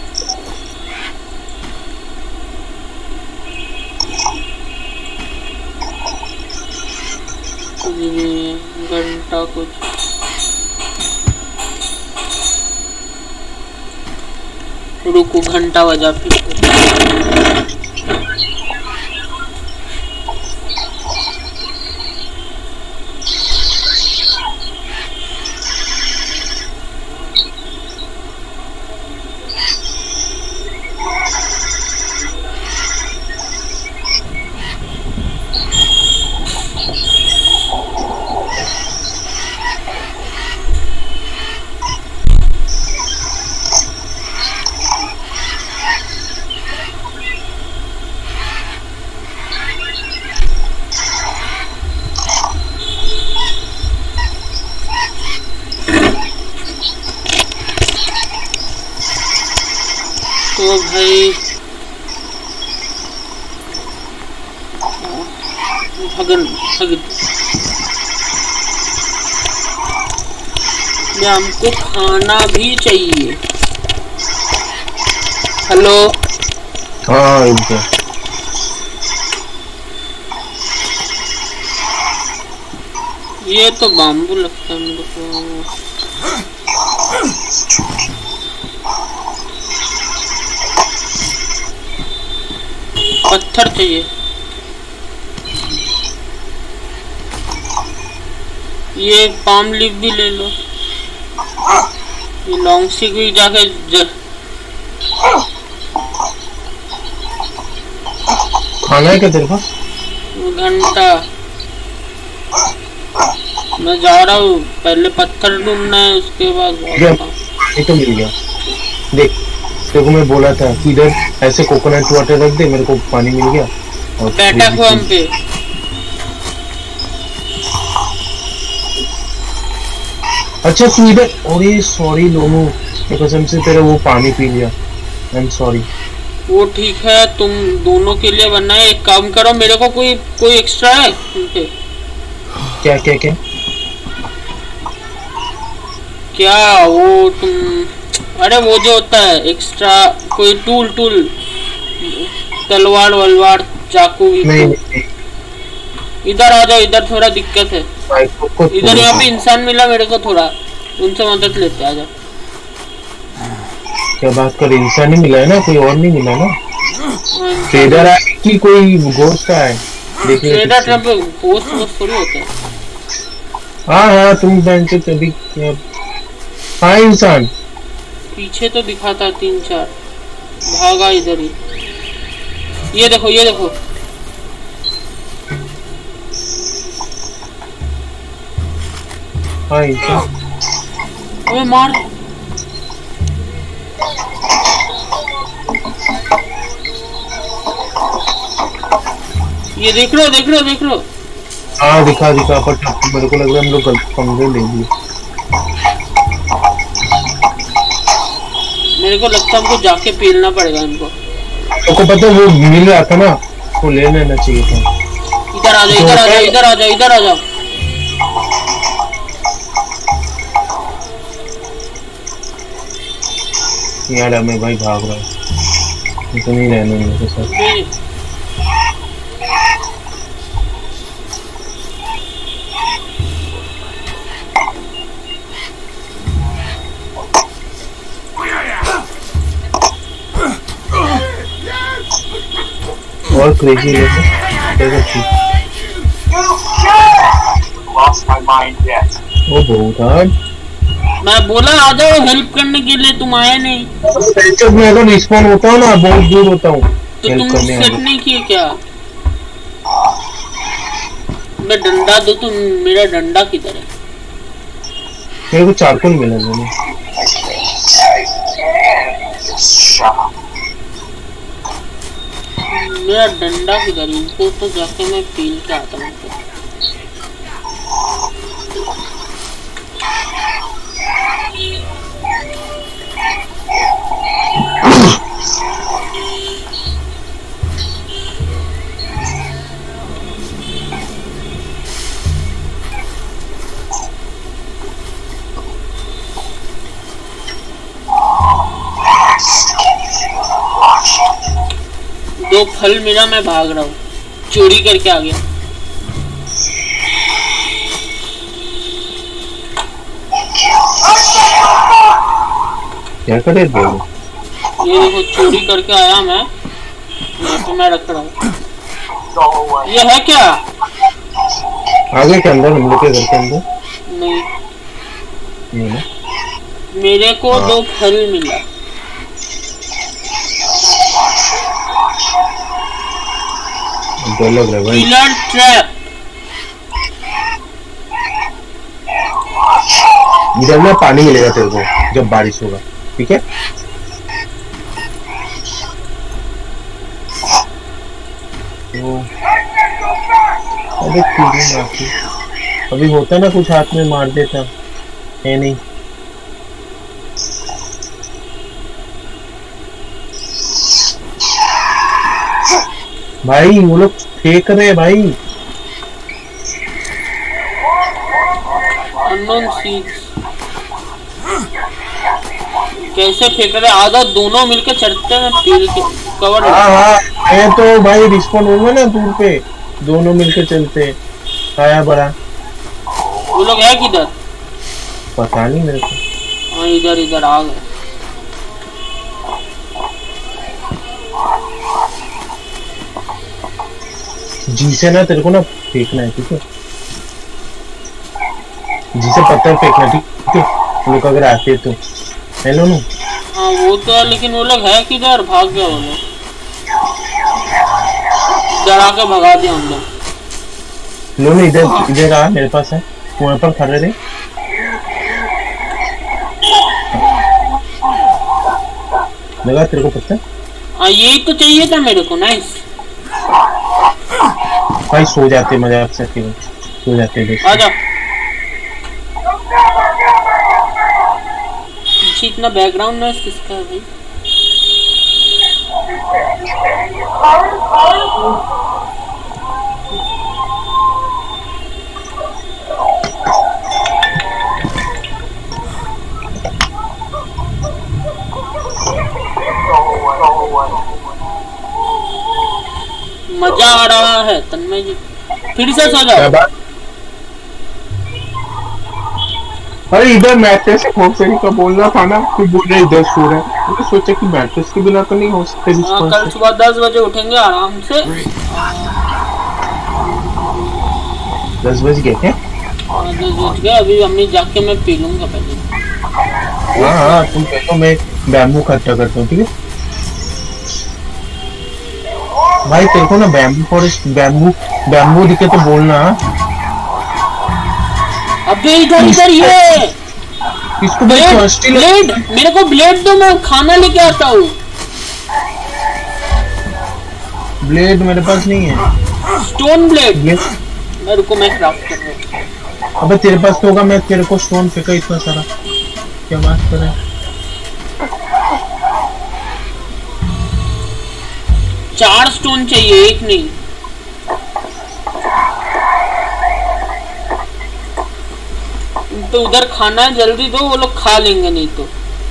घंटा कुछ रुको, घंटा बजा फिर। तो भाई भगन हमको खाना भी चाहिए। हेलो, हाँ इधर ये तो बाम्बू लगता है मेरे को। पत्थर चाहिए। ये पाम लीफ भी ले लो। ये लॉन्ग स्टिक भी जाके खाना है क्या तेरे पास? घंटा मैं जा रहा हूँ, पहले पत्थर ढूंढना है, उसके बाद पानी तो मिल गया। देख देखो मैं बोला था कि इधर ऐसे कोकोनट वाटर रख दे, मेरे को पानी मिल गया। और बैठा हुआ हम पे। अच्छा तू इधर, अरे सॉरी लोनू, कसम से तेरा वो पानी पी लिया, आई एम सॉरी। वो ठीक है, तुम दोनों के लिए बनना है। एक काम करो, मेरे को कोई कोई एक्स्ट्रा है उनके? क्या क्या क्या क्या वो तुम, अरे वो जो होता है एक्स्ट्रा, कोई टूल टूल, तलवार वलवार चाकू? नहीं, नहीं। इधर आ जाओ, इधर थोड़ा दिक्कत है। इधर यहाँ पे इंसान मिला मेरे को, थोड़ा उनसे मदद लेते। आ जाओ। क्या बात कर, इंसान नहीं मिला है ना, कोई और नहीं मिला ना? ट्रेडर है कि कोई घोस्ट है? देखिए ट्रेडर ट्रम्प घोस्ट थोड़ी होते हैं। हाँ हाँ, तुम बैंक से कभी हाँ इंसान पीछे तो दिखाता 3-4, भागा इधर ही। ये देखो, ये देखो। हाँ इंसान। अबे मार। ये देख लो, देख लो, देख लो। हाँ दिखा दिखा, पर मेरे को लग रहा है हम लोग गलत पंगे ले लिए। मेरे को लगता है हमको जाके पेलना पड़ेगा इनको। तो पता है वो मिल रहा था ना, वो ले लेना चाहिए था। इधर आ जाओ, इधर आ जाओ, इधर आ जाओ, इधर आ जाओ। यार मैं भाई भाग रहा हूँ, तो नहीं रहने मेरे साथ। और क्रेजी वो बहुत हार्ड। मैं बोला आ जाओ हेल्प करने के लिए, तुम आए नहीं। मैं अगर रिस्पॉन्ड होता हूँ ना, बहुत दूर होता हूँ। तो तुम सेट नहीं किए क्या? मैं डंडा दो, तुम मेरा डंडा किधर है? मेरे को चारकोल मिला मैंने। मेरा डंडा किधर है? इनको तो जाके मैं पील के आता हूँ। दो फल मिला, मैं भाग रहा हूँ, चोरी करके आ गया। क्या करे ये देखो, चोरी करके आया मैं, यहाँ पे मैं रख रहा हूँ। ये है क्या? आगे के अंदर, हम लोग के घर के अंदर नहीं, नहीं ना? मेरे को दो फल मिला। डर लग रहा है भाई। Killer trap. इधर में पानी मिलेगा तेरे को जब बारिश होगा, ठीक है? तो अबे अभी होता ना कुछ हाथ में मार देता है नहीं। भाई वो लोग फेंक रहे हैं भाई। अननोन सीड्स कैसे फेंक रहे? आधा दोनों मिलकर चढ़ते हैं पील के कवर। हाँ हाँ, मैं तो भाई रिस्पॉन्ड होगा ना दूर पे, दोनों मिलकर चलते। आया बड़ा। वो लोग है किधर? पता नहीं मेरे को। हाँ इधर इधर आ गए। जी से ना तेरे को ना फेंकना है, ठीक है? जी से पत्थर फेंकना, ठीक है? लोग अगर आते तो हेलो नो। हाँ वो तो है, लेकिन वो लोग है किधर? भाग गया वो लोग, डरा के भगा दिया हम लोग। लो ना, इधर इधर आ, मेरे पास है, वहाँ पर खड़े रहे। लगा तेरे को पत्थर? हाँ यही तो चाहिए था मेरे को। नाइस भाई, सो जाते मजाक से, सो जाते। आजा। पीछे इतना बैकग्राउंड नॉइस किसका है भाई? मजा आ रहा है तन्मय जी, फिर से सो जाओ। अरे इधर मैट्रेस से खोपसरी का बोलना था ना, कोई बोल रहा है इधर सो रहा है, मैंने सोचा कि मैट्रेस के बिना तो नहीं हो सकते। कल सुबह 10 बजे उठेंगे आराम से। 10 बज गए क्या? 10 बज गए, अभी अम्मी जाके मैं पी लूंगा पहले। हाँ तुम कहो, मैं बैम्बू इकट्ठा करता हूँ, ठीक है भाई। तेरे को ना बैम्बू फॉरेस्ट बैम्बू दिखे तो बोलना। अबे इधर ये इसको ब्लेड, मेरे को ब्लेड दो, मैं खाना लेके आता हूँ। ब्लेड मेरे पास नहीं है। स्टोन ब्लेड मेरे को, मैं क्राफ्ट कर रहा हूँ। अबे तेरे पास तो होगा, मैं तेरे को स्टोन फेंका इतना सारा, क्या बात कर रहा है। 4 स्टोन चाहिए, एक नहीं। तो उधर खाना है, जल्दी दो, वो लोग खा लेंगे नहीं तो।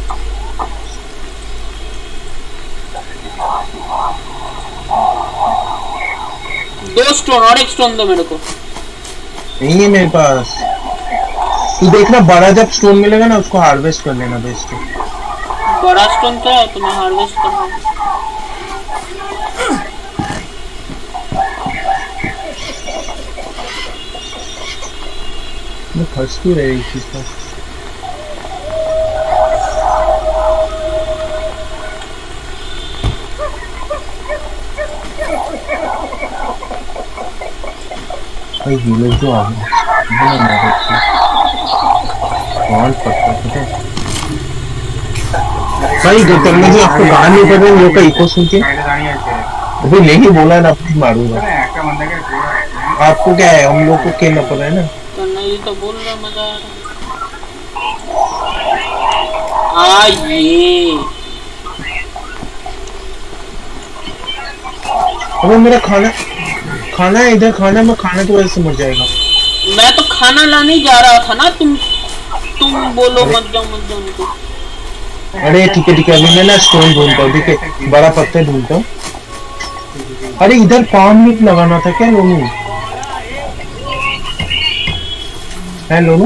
दो स्टोन और एक स्टोन दो मेरे को। नहीं है मेरे पास। तू देखना बड़ा जब स्टोन मिलेगा ना उसको हार्वेस्ट कर लेना। बेस्ट बड़ा स्टोन क्या है, तुम्हें हार्वेस्ट करना है। मैं फंस क्यों रही इस चीज पर। भाई हीलर जो आ गए भाई, गौतम जी आपको गान नहीं कर रहे, लोग का इको सुन के अभी नहीं बोला ना, अपनी मारूंगा। आपको क्या है, हम लोग को खेलना पड़ रहा है ना। तो नहीं तो बोल रहा, मजा आ रहा। ये अबे मेरा खाना है इधर, खाना मैं खाने की वजह से मर जाएगा। मैं तो खाना लाने जा रहा था ना, तुम बोलो मत जाओ तो। अरे ठीक है अभी मैं ना स्टोन ढूंढता हूँ, ठीक है बड़ा पत्थर ढूंढता हूँ। अरे इधर पाम लीफ लगाना था क्या लोनू? है लोनू?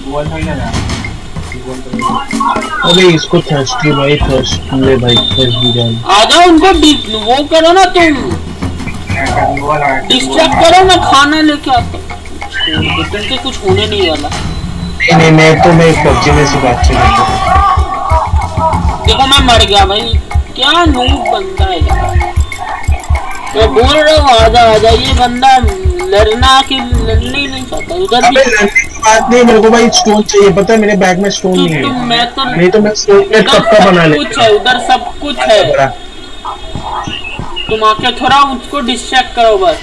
अरे इसको थर्स्टी भाई, थर्स्ट ले भाई, थर्स्ट भी जाए। आ जाओ, उनको वो करो ना, तुम डिस्ट्रैक्ट करो, मैं खाना लेके आता हूँ। तुमसे कुछ होने नहीं वाला। नहीं मैं पबजी में से बात चल रही है। देखो मैं मर गया भाई, क्या नूब बंदा है। तो बोल रहा हूँ आजा, ये बंदा लड़ने ही नहीं चाहता। उधर भी बात नहीं, मेरे को भाई स्टोन चाहिए, पता है मेरे बैग में स्टोन नहीं है। नहीं तो मैं स्टोन प्लेट कब बना ले। कुछ है उधर, सब कुछ है। तुम आके थोड़ा उसको डिस्ट्रैक्ट करो बस।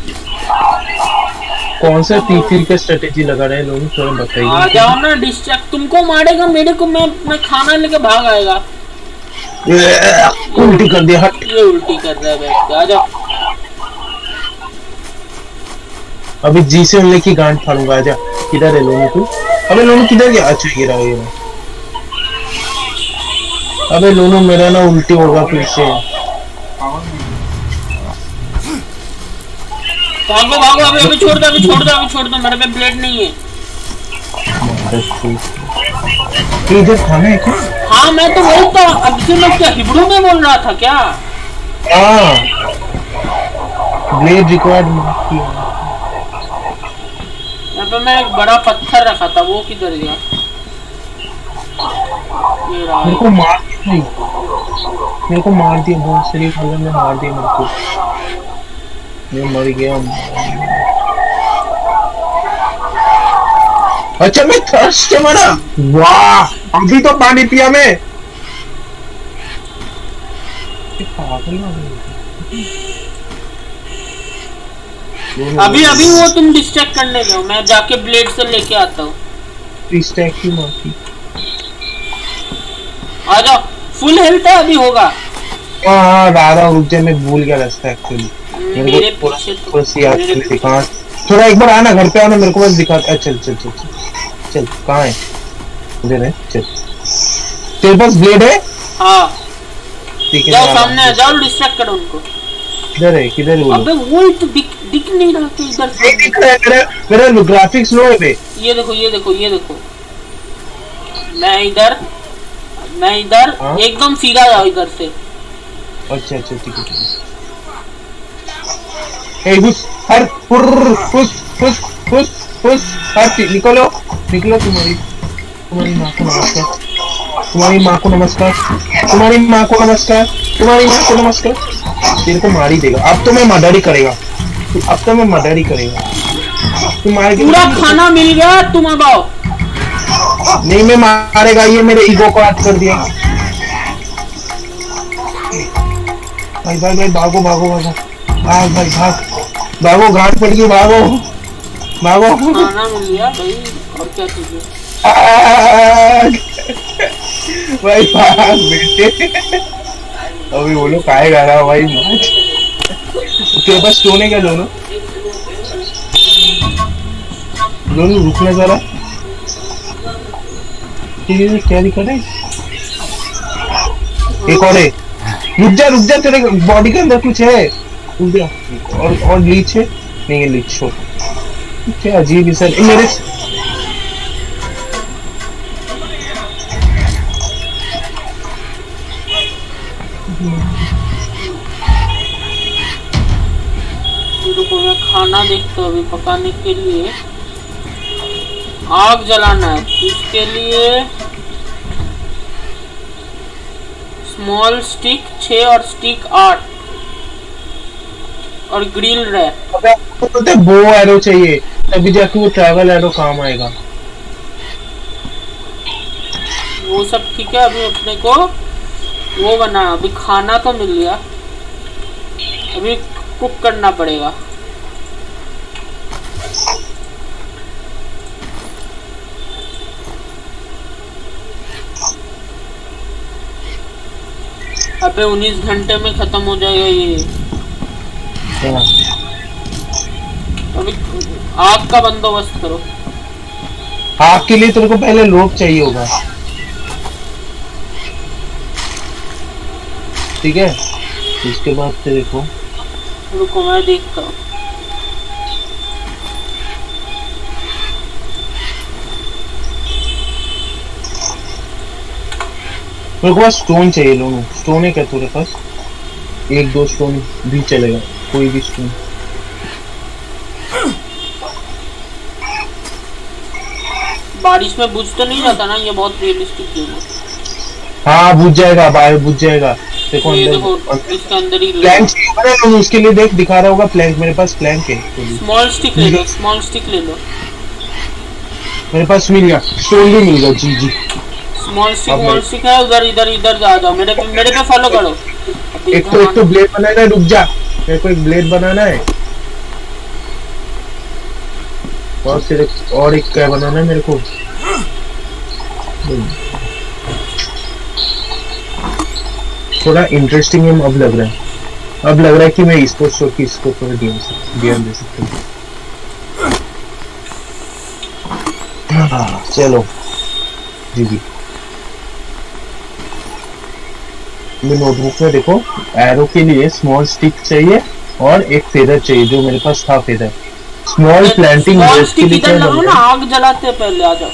कौन सा तीर का स्ट्रेटेजी लगा रहे हैं लोग, थोड़ा बताइए। आ जाओ ना, डिस्ट्रैक्ट तुमको मारेगा, मेरे को मैं खाना लेके भाग आएगा। उल्टी कर दिया, हट। ये उल्टी कर रहा है बैठ के, आ जाओ। अभी जी से उल्ले की गांड फाड़ूंगा, आजा। किधर है लोनू तू? अबे लोनू किधर गया? अच्छा ये रहा। अबे लोनू मेरा ना उल्टी होगा फिर से। भागो अभी छोड़ दो, मेरे पे ब्लेड नहीं है। इधर खाना है क्या? हाँ मैं तो वही तो, अब से मैं क्या हिब्रू में बोल रहा था क्या? हाँ ब्लेड रिक्वायर्ड। यहाँ पे मैं एक बड़ा पत्थर रखा था, वो किधर गया? मेरे को मार दिया बहुत शरीफ वाले ने मार दिया मेरे को। मैं मर गया। अच्छा मैं थर्स्ट से मरा। वाह अभी तो पानी पिया मैं। अभी वो तुम डिस्ट्रैक्ट करने दो, मैं जाके ब्लेड से लेके आता हूँ। डिस्ट्रैक्ट की माफी। आ जाओ, फुल हेल्थ है, अभी होगा। हाँ राधा रुक जा, मैं भूल गया रास्ता एक्चुअली। मेरे पीछे तो थोड़ा एक बार आना, घर पे आना, मेरे को बस दिखा। चल चल चल चल चल, कहाँ है? उधर है, चल। तेरे पास ब्लेड है? हाँ ठीक है, जाओ सामने आ जाओ, डिस्ट्रैक्ट करो उनको। किधर है, किधर है? अबे वो तो दिख नहीं रहा कि इधर से दिख रहा है। मेरा ग्राफिक्स लो है बे। ये देखो ये देखो ये देखो, मैं इधर एकदम सीधा जाओ इधर से। अच्छा अच्छा ठीक है ठीक है। ए घुस, here push push push push, here निकलो निकलो। तुम्हारी माँ को नमस्कार, तुम्हारी माँ को नमस्कार, तुम्हारी माँ को नमस्कार, तुम्हारी माँ को नमस्कार। तेरे को मार ही देगा अब तो, मैं मर्डर ही करेगा, अब तो मैं मर्डर ही करेगा। तुम मार के पूरा खाना मिल गया, तुम अब आओ। नहीं मैं मारेगा, ये मेरे ईगो को हट कर दिया। भाई भाई भाई भागो भागो भागो, भाग भाई भाग, भागो घाट पड़ गई, भागो भागो। खाना मिल गया भाई, और क्या चाहिए? भाई भाग बेटे। अभी बोलो काहे गा रहा भाई? तेरे पास स्टोन है क्या? दोनों रुकना जरा, क्या दिक्कत है? एक और है, रुक जा तेरे बॉडी के अंदर कुछ है, रुक जा। और लीच है? नहीं है लीच, छोड़। क्या अजीब है सर मेरे। रुको मैं खाना देखता हूँ। अभी पकाने के लिए आग जलाना है, इसके लिए स्मॉल स्टिक 6 और स्टिक 8 और ग्रिल रैक। बो एरो चाहिए, तभी जाके वो ट्रैवल एरो काम आएगा। वो सब ठीक है, अभी अपने को वो बना। अभी खाना तो मिल गया, अभी कुक करना पड़ेगा। अबे 19 घंटे में खत्म हो जाएगा ये। अभी आग का बंदोबस्त करो। आग के लिए तेरे को पहले रोप चाहिए होगा, ठीक है? इसके बाद से देखो, रुको मैं देखता हूँ। मेरे को पास स्टोन चाहिए। लोनू स्टोन है क्या तेरे पास? 1-2 स्टोन भी चलेगा, कोई भी स्टोन। बारिश में बुझ तो नहीं जाता ना? ये बहुत रियलिस्टिक गेम है। हाँ बुझ जाएगा, बाहर बुझ जाएगा। देखो ये देखो इसके अंदर ही प्लैंक चाहिए, उसके लिए देख दिखा रहा होगा प्लैंक। मेरे पास प्लैंक है। स्मॉल स्टिक ले लो, स्मॉल स्टिक ले लो। मेरे पास मिल गया, स्टोन भी मिल गया। जी जी स्मॉल स्टिक है। उधर इधर इधर आ जाओ, मेरे पे फॉलो करो। एक तो ब्लेड बनाना है, रुक जा, मेरे को एक ब्लेड बनाना है। और सिर्फ और एक क्या बनाना है मेरे को? थोड़ा इंटरेस्टिंग गेम अब लग रहा है। अब लग रहा है कि मैं स्पोर्ट्स शो की इसको थोड़ा गेम दे सकता हूँ। चलो जी जी, नोटबुक में देखो, एरो के लिए स्मॉल स्टिक चाहिए और एक फेदर चाहिए, जो मेरे पास था फेदर। स्मॉल प्लांटिंग बेस के लिए क्या ना, आग जलाते पहले आ जाओ।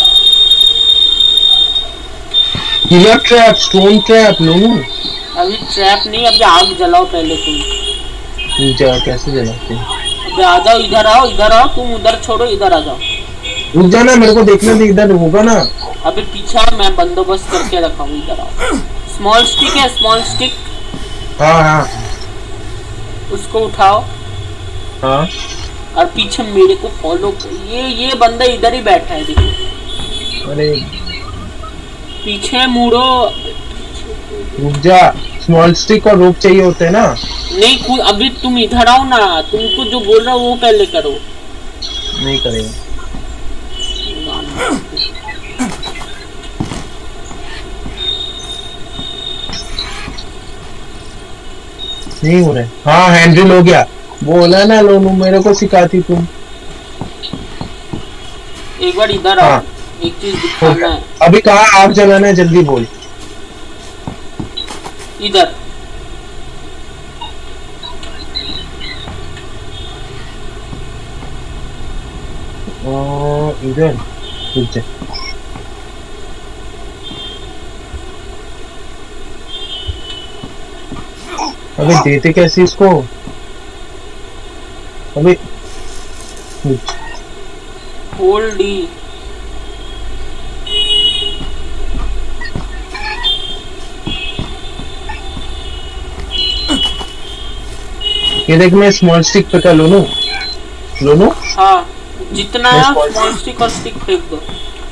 Killer trap, stone trap. No अभी ट्रैप नहीं, अभी आग जलाओ पहले तुम। कैसे जलाते हैं? अभी आ जाओ, इधर आओ, तुम उधर छोड़ो, इधर आ जाओ। रुक जाना, मेरे को देखने दे, इधर होगा ना। अभी पीछे मैं बंदोबस्त करके रखा हूँ, इधर आओ। स्मॉल स्टिक है, स्मॉल स्टिक। हाँ हाँ, उसको उठाओ। हाँ, और पीछे मेरे को फॉलो करो। ये बंदा इधर ही बैठा है, देखो। अरे पीछे मुड़ो। रुक जा, स्मॉल स्टिक और रोप चाहिए होते हैं ना? नहीं, अभी तुम इधर आओ ना, तुमको जो बोल रहा हूँ वो पहले करो। नहीं करेगा। नहीं हो रहा है। हाँ हैंडल हो गया। बोला ना लोनू मेरे को सिखाती तुम। एक बार इधर आओ। हाँ एक चीज दिखाना है। अभी कहाँ आग जलाना है जल्दी बोल। इधर इधर रुक जा। अबे देते कैसे इसको। अबे होल्ड डी। ये देख मैं स्मॉल स्टिक पे कर लोनू। लोनू हाँ जितना है स्मॉल स्टिक और स्टिक फेंक दो।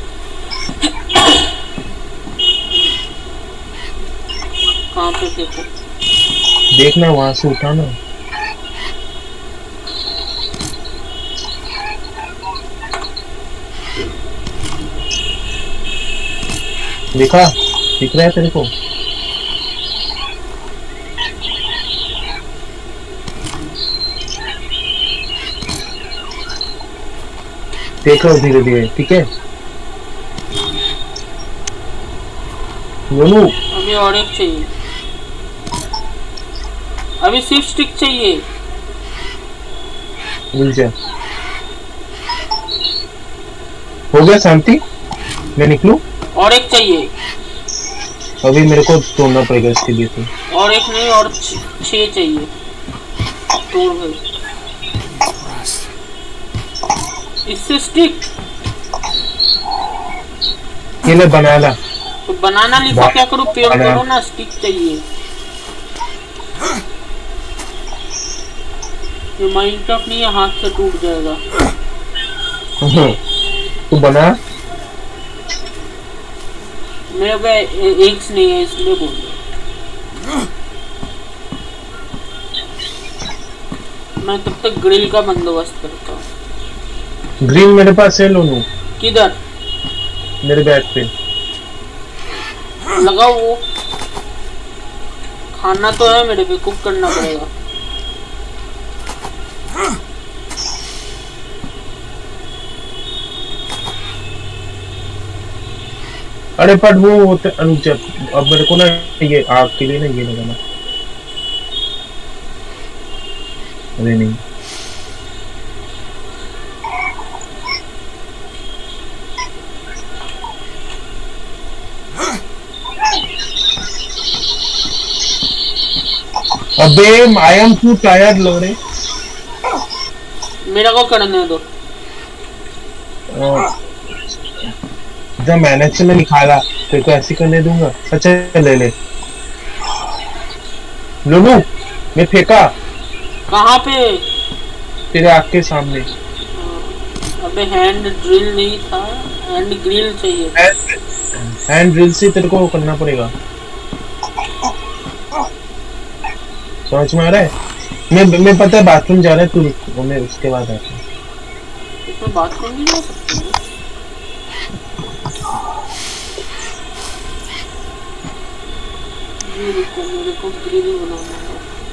कहाँ पे फेंको? देखना वहां से उठाना। देखा दिख रहा है तेरे को। देख रहा हूँ धीरे धीरे ठीक है। लोनू अभी और एक चाहिए। अभी सिर्फ स्टिक चाहिए। मिल जा। हो गया शांति। मैं निकलूं। और एक चाहिए। अभी मेरे को तोड़ना पड़ेगा इसके लिए तो। और एक नहीं और 6 चाहिए। तोड़ भाई। इससे स्टिक ये ले बनाना। तो बनाना लिखो क्या करूँ? पेड़ करो ना। स्टिक चाहिए। ये माइनक्राफ्ट नहीं है हाथ से टूट जाएगा। तू बना। मेरे पे एक्स नहीं है इसलिए बोल रहा। मैं तब तक ग्रिल का बंदोबस्त करता हूँ। ग्रीन मेरे पास है लोनू। किधर? मेरे बैग पे लगाओ। वो खाना तो है मेरे पे, कुक करना पड़ेगा। अरे पर वो होता रुक जा। अब मेरे को ना ये आग के लिए ना ये लगाना। अरे नहीं अबे आई एम टू टायर्ड लोड़े। मेरा को करने दो। जब मैंने से मैं निकाला तेरे को ऐसे करने दूंगा। अच्छा ले ले लोनू। मैं फेंका। कहाँ पे? तेरे आग के सामने। अबे हैंड ड्रिल नहीं था, हैंड ग्रिल चाहिए। हैंड ड्रिल से तेरे को करना पड़ेगा। समझ में आ रहा है? मैं पता है बाथरूम जा रहा है तू। मैं उसके बाद आता हूँ। इसमें बाथरूम नहीं जा सकती? मेरे को ग्रिल बनाना है।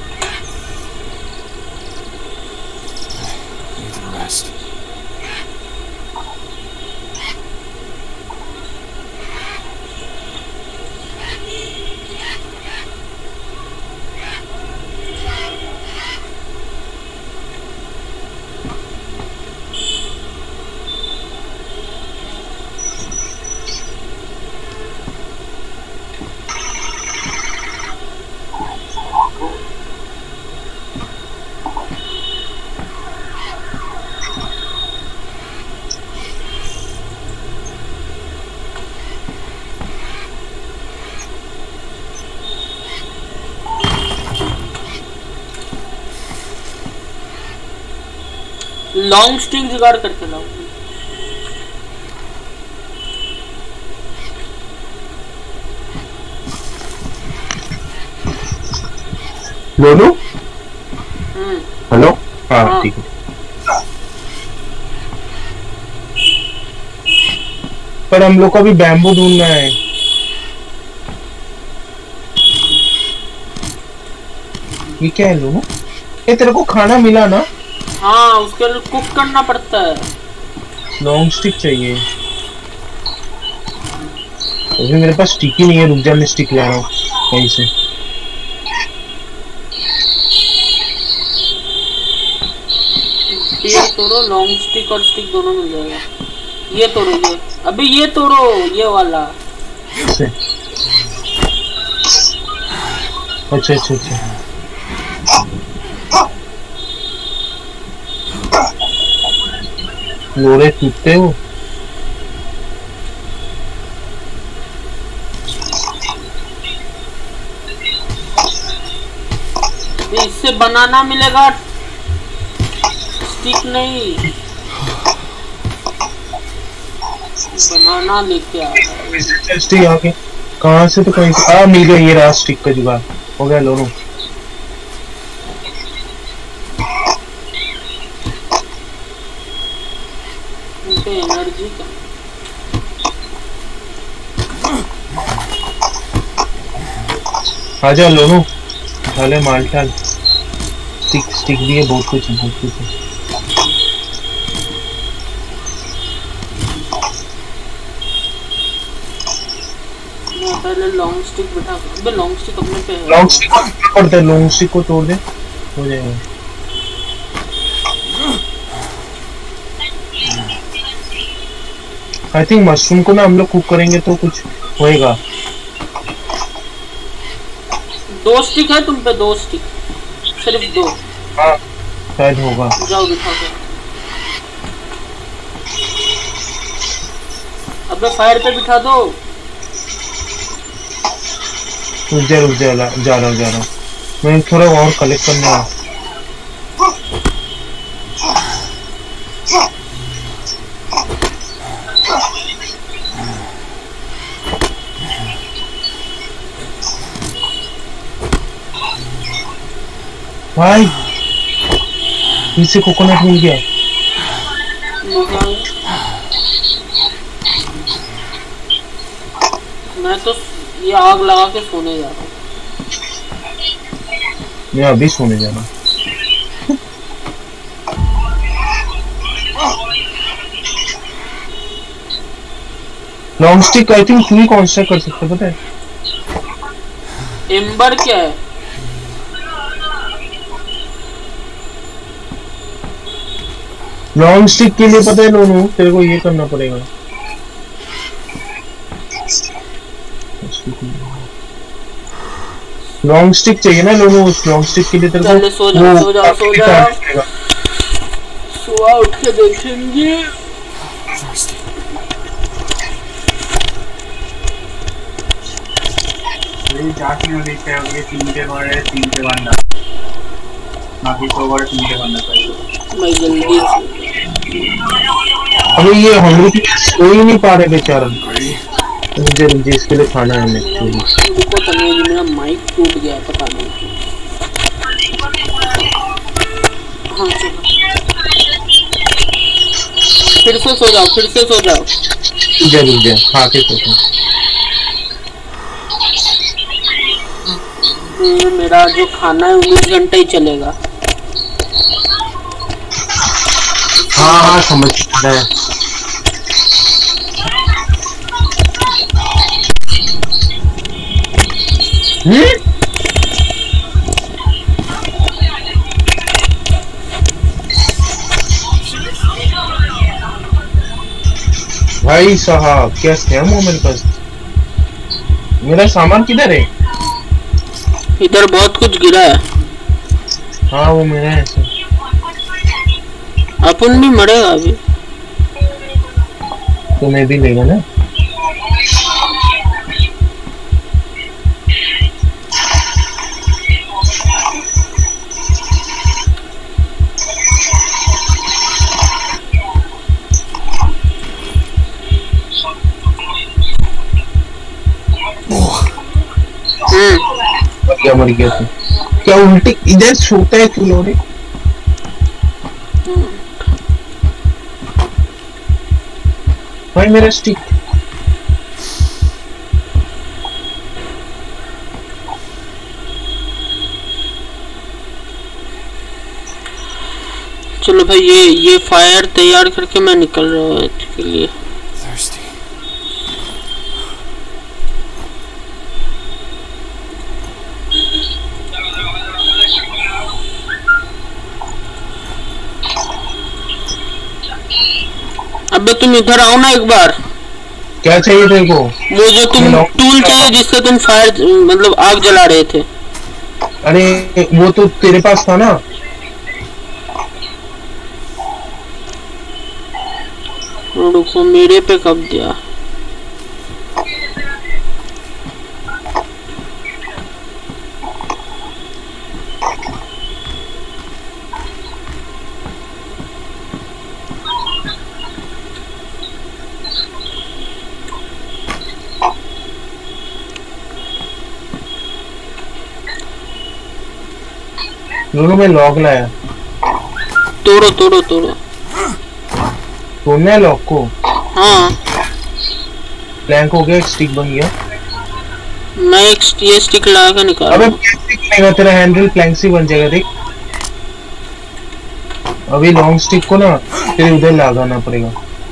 लॉन्ग स्ट्रिंग जुगाड़ करके लाओ। लोनू हेलो। हाँ ठीक है। पर हम लोग को अभी बैम्बू ढूंढना है। ये क्या है लोनू? ये तेरे को खाना मिला ना? हाँ उसके लिए कुक करना पड़ता है। लॉन्ग स्टिक चाहिए। अभी मेरे पास स्टिक ही नहीं है, रुक जा मैं स्टिक ला रहा हूँ कहीं से। ये तोड़ो, लॉन्ग स्टिक और स्टिक दोनों मिल जाएगा। ये तोड़ो, ये अभी ये तोड़ो, ये वाला। अच्छा अच्छा अच्छा। लोरे टूटते हो। इससे बनाना मिलेगा, स्टिक नहीं। बनाना लेके आ रहा है। स्टिक आके कहाँ से तो कहीं से मिल गया। ये रहा स्टिक का जुगाड़ हो गया लोनू। एनर्जी का आजा लोनू, उठा माल टाल। स्टिक भी है, बहुत कुछ है। पहले लॉन्ग स्टिक बिठा। अबे लॉन्ग स्टिक अपने पे है। लॉन्ग स्टिक को पड़ता है, लॉन्ग स्टिक को तोड़ दे हो जाएगा। आई थिंक मशरूम को ना हम लोग कुक करेंगे तो कुछ होएगा। 2 स्टिक है तुम पे? 2 स्टिक, सिर्फ 2? हाँ शायद होगा। जाओ बिठा दो। अबे फायर पे बिठा दो। रुक जा जा रहा हूँ। मैं थोड़ा और कलेक्ट करने आ। भाई फिर से कोकोनट मिल गया। मैं तो ये आग लगा के सोने जा रहा हूँ। मैं अभी सोने जा रहा हूँ। लॉन्ग स्टिक आई थिंक तू ही कॉन्स्ट्रक्ट कर सकते, पता है? एम्बर क्या है? लॉन्ग स्टिक के लिए पता है लोनू, तेरे को ये करना पड़ेगा। लॉन्ग स्टिक चाहिए ना लोनू, उस लॉन्ग स्टिक के लिए तेरे को सो जा सुबह उठ के देखेंगे। जाके ना देखते हैं अगले 3 के बाद 3 के बाद ना बाकी तो और 3 के बाद ना चाहिए। मैं जल्दी अबे ये हम लोग सो ही नहीं पा रहे बेचारा। मुझे इसके लिए खाना है। रुको तो मेरा माइक टूट गया, पता नहीं। हाँ फिर से सो जाओ। जरूर जा खा के सोचो। मेरा जो खाना है 19 घंटे ही चलेगा। हाँ समझ रहा है। भाई साहब क्या स्कैम हो मेरे पास। मेरा सामान किधर है? इधर बहुत कुछ गिरा है। हाँ वो मेरा है सर। अपन भी मरेगा अभी। तो मैं भी लेगा ना। मर गया तू। क्या उल्टी इधर सोता है तू लोरे? भाई मेरा स्टिक। चलो भाई ये फायर तैयार करके मैं निकल रहा हूँ इसके लिए। अबे तुम इधर आओ ना एक बार। क्या चाहिए तेरे को? वो जो तुम टूल चाहिए जिससे तुम फायर मतलब आग जला रहे थे। अरे वो तो तेरे पास था ना। रुको मेरे पे कब दिया? दोनों में लॉक लाया। तोड़ो तोड़ो तोड़ो। तोड़ना है लॉक को? हाँ प्लैंक हो गया, एक स्टिक बन गया। मैं ये स्टिक लगा के निकाल। अबे स्टिक बनेगा तेरा हैंडल प्लैंक से बन जाएगा। देख अभी लॉन्ग स्टिक को ना तेरे उधर लगाना पड़ेगा।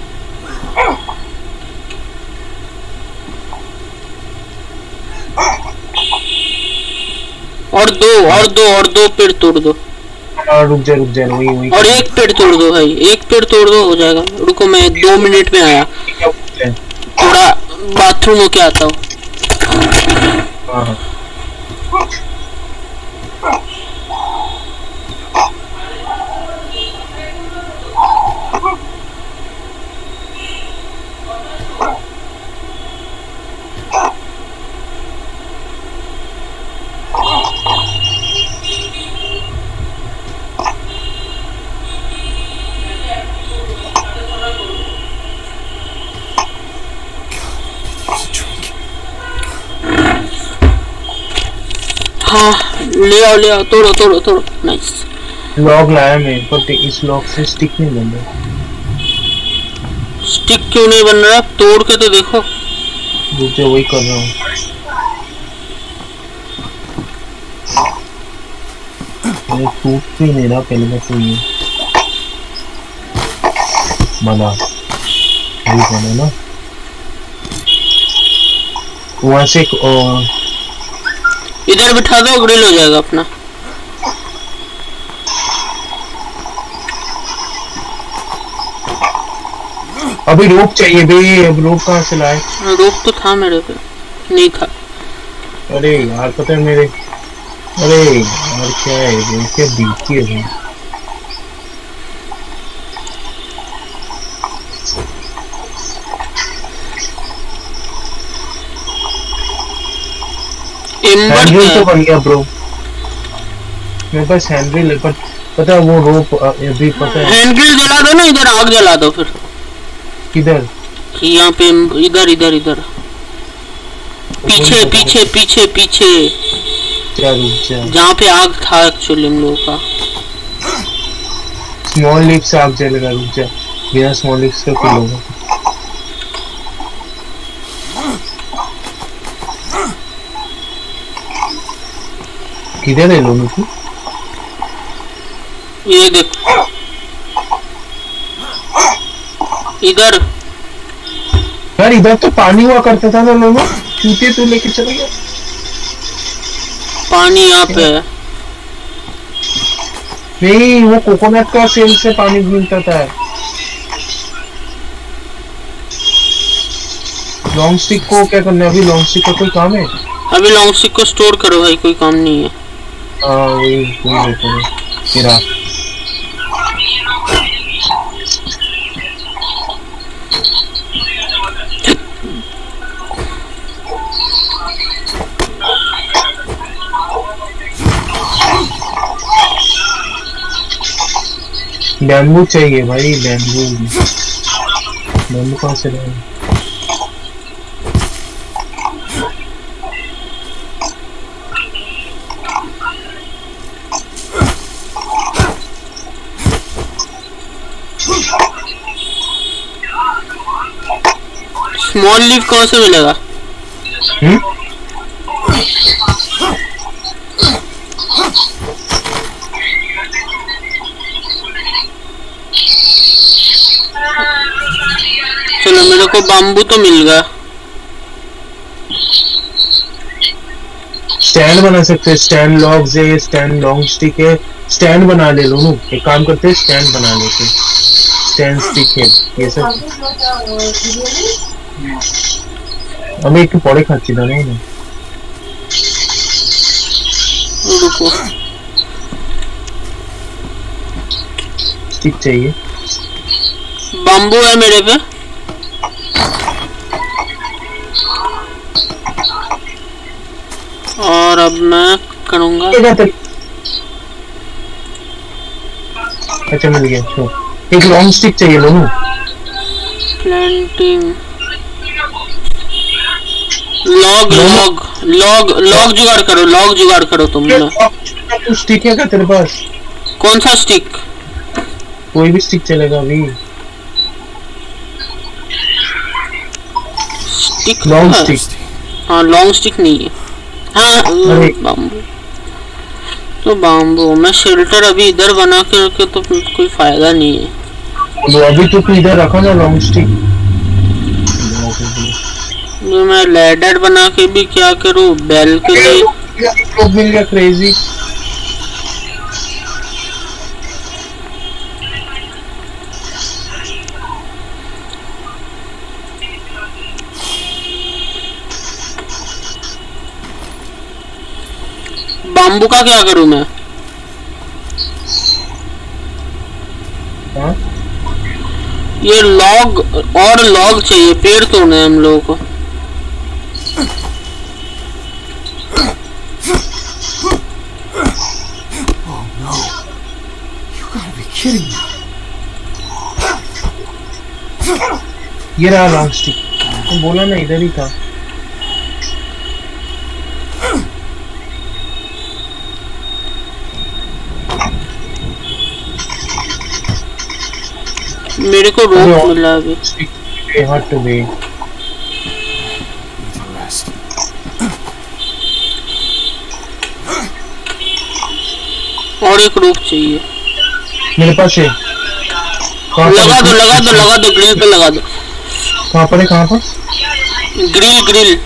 और दो पेड़ तोड़ दो। रुक जा वही और एक पेड़ तोड़ दो भाई, एक पेड़ तोड़ दो हो जाएगा। रुको मैं 2 मिनट में आया, थोड़ा बाथरूम होके आता हूँ। हाँ ले आओ तोड़ो। नाइस। लॉक लाया मैं, पर इस लॉक से स्टिक नहीं बन रहा। स्टिक क्यों नहीं बन रहा? तोड़ के तो देखो। मुझे वही कर रहा हूँ। मैं टूट भी नहीं रहा पहले बात तो ये बना ना वहां से इधर बिठा दो, ग्रिल हो जाएगा अपना। अभी रोप चाहिए बे। अब रोप कहाँ से लाए? रोप तो था मेरे पे, नहीं था। अरे यार पता है मेरे, अरे यार क्या है क्या बीती है। हैंडल तो बन गया ब्रो मेरे पास। हैंडल है पर पता है वो रोप अभी पता है। हैंडल जला दो ना, इधर आग जला दो फिर। किधर? यहाँ पे इधर पीछे क्या रुक जा, जहाँ पे आग था एक्चुअली हम लोगों का। स्मॉल लीफ से आग जलेगा। रुक जा, बिना स्मॉल लीफ से कुछ होगा। किधर है लोगों की? ये देखो इधर। यार इधर तो पानी हुआ करता था ना लोगों, चूते तो लेके चले गए। पानी यहाँ पे है। नहीं वो कोकोनट का सेल से पानी मिलता था। लॉन्ग स्टिक को क्या करना है अभी? लॉन्ग स्टिक का कोई काम है? अभी लॉन्ग स्टिक को स्टोर करो भाई, कोई काम नहीं है। वही करो तेरा। बैम्बू चाहिए भाई, बैम्बू कहाँ से लाए? स्मॉल लीफ कहाँ से मिलेगा? चलो मेरे को बाम्बू तो मिल गया। स्टैंड बना सकते हैं, स्टैंड लॉग्स है, स्टैंड लॉन्ग स्टिक है, स्टैंड बना ले लो। एक काम करते हैं, स्टैंड बना लेते, स्टैंड स्टिक है ये सब। हमें एक पौड़े खाची था नहीं ना। रुको स्टिक चाहिए, बाम्बू है मेरे पे। और अब मैं करूँगा। अच्छा मिल गया। तो एक लॉन्ग स्टिक चाहिए लो ना। Planting log log log log जुगाड़ करो, लॉग जुगाड़ करो तुम ना। स्टिक है क्या तेरे पास? कौन सा स्टिक? कोई भी स्टिक चलेगा अभी। Stick long stick. हाँ लॉन्ग स्टिक नहीं है। हाँ बाम्बू तो बाम्बू। मैं शेल्टर अभी इधर बना के रखे तो कोई फायदा नहीं है। तो अभी तो इधर रखा ना लॉन्ग स्टिक। जो मैं लैडर बना के भी क्या करूँ बैल के लिए। मिल गया क्रेजी। बाम्बू का क्या करूं मैं? ये लॉग और लॉग चाहिए, पेड़ तोड़ने हम लोगों को। ये रहा लॉन्ग स्टिक। तो बोला ना इधर ही था। मेरे को रोप मिला अभी। हट टू बी। और एक रोप चाहिए मेरे पास है। लगा दो लगा दो लगा दो, ग्रिल पे लगा दो। कहाँ पर है? कहाँ पर? Grill grill.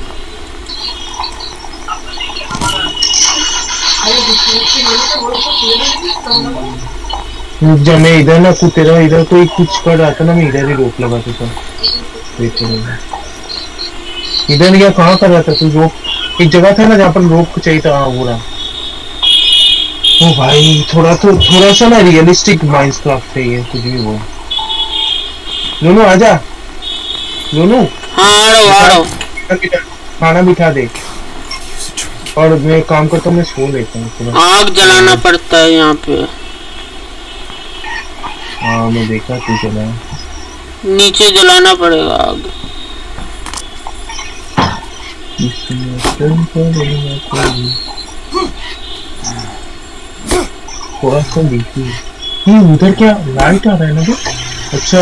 जब मैं इधर ना कुछ तेरा इधर कोई कुछ कर रहा था ना, मैं इधर ही रोक लगा था। इधर या कहाँ कर रहा था तू? रोक एक जगह था ना जहाँ पर रोक चाहिए था। हाँ पूरा। ओ भाई थोड़ा सा ना रियलिस्टिक माइनक्राफ्ट है ये। कुछ भी वो लोनू आजा। लोनू हाँ खाना बिठा दे। और मैं काम करता हूँ, मैं सो लेता हूँ। आग जलाना पड़ता है यहाँ पे। हाँ मैं देखा तू जला। नीचे जलाना पड़ेगा आग। थोड़ा सा देखिए उधर क्या लाइट आ रहा है ना। अच्छा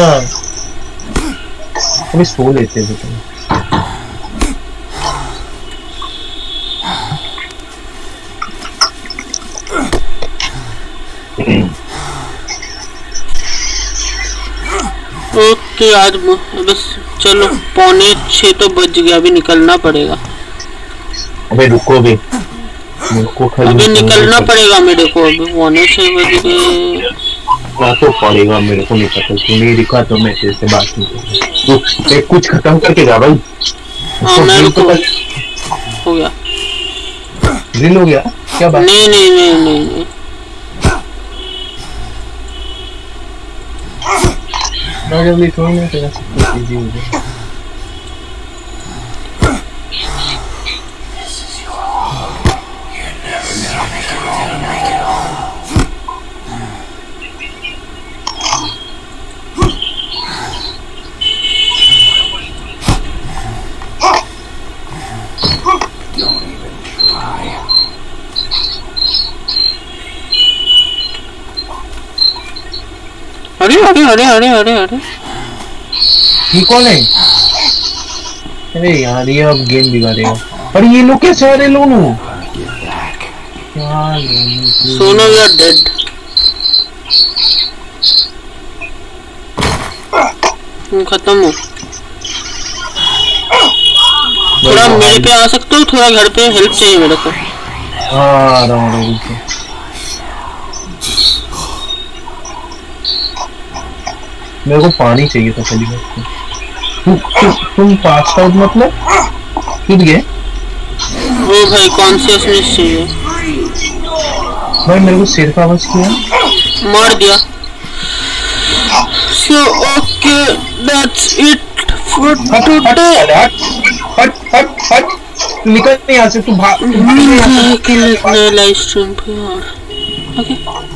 अभी सो लेते हैं। ओके आज बस चलो 5:45 तो बज गया, अभी निकलना पड़ेगा। अबे रुको भी, अभी निकलना पड़ेगा मेरे को। अभी 5:45 बज गए। तो पड़ेगा मेरे को नहीं पता। तू नहीं दिखा तो मैं तेरे से बात नहीं करूँ। एक कुछ खत्म करके जा भाई। हाँ मेरे को हो गया। ड्रिल हो गया क्या बात? नहीं नहीं नहीं नहीं नहीं। ना जल्दी थोड़ी ना तेरा सब कुछ इजी हो जाए। अरे अरे अरे अरे अरे अरे ये कौन है? अरे यार ये अब गेम बिगाड़ेगा। अरे ये लोग कैसे आ रहे लोनू? सोनो वी आर डेड। खत्म हो। थोड़ा मेरे पे आ सकते हो, थोड़ा घर पे हेल्प चाहिए मेरे को। आ रहा हूँ। मेरे को पानी चाहिए था पहली बार। तुम पास आउट मतलब कूद गए? ओ भाई कॉन्शियसनेस चाहिए भाई, मेरे को सिर का आवाज किया, मार दिया। So okay, that's it for today. हट निकल यहाँ से, तू भाग। लाइव स्ट्रीम पे यार। ओके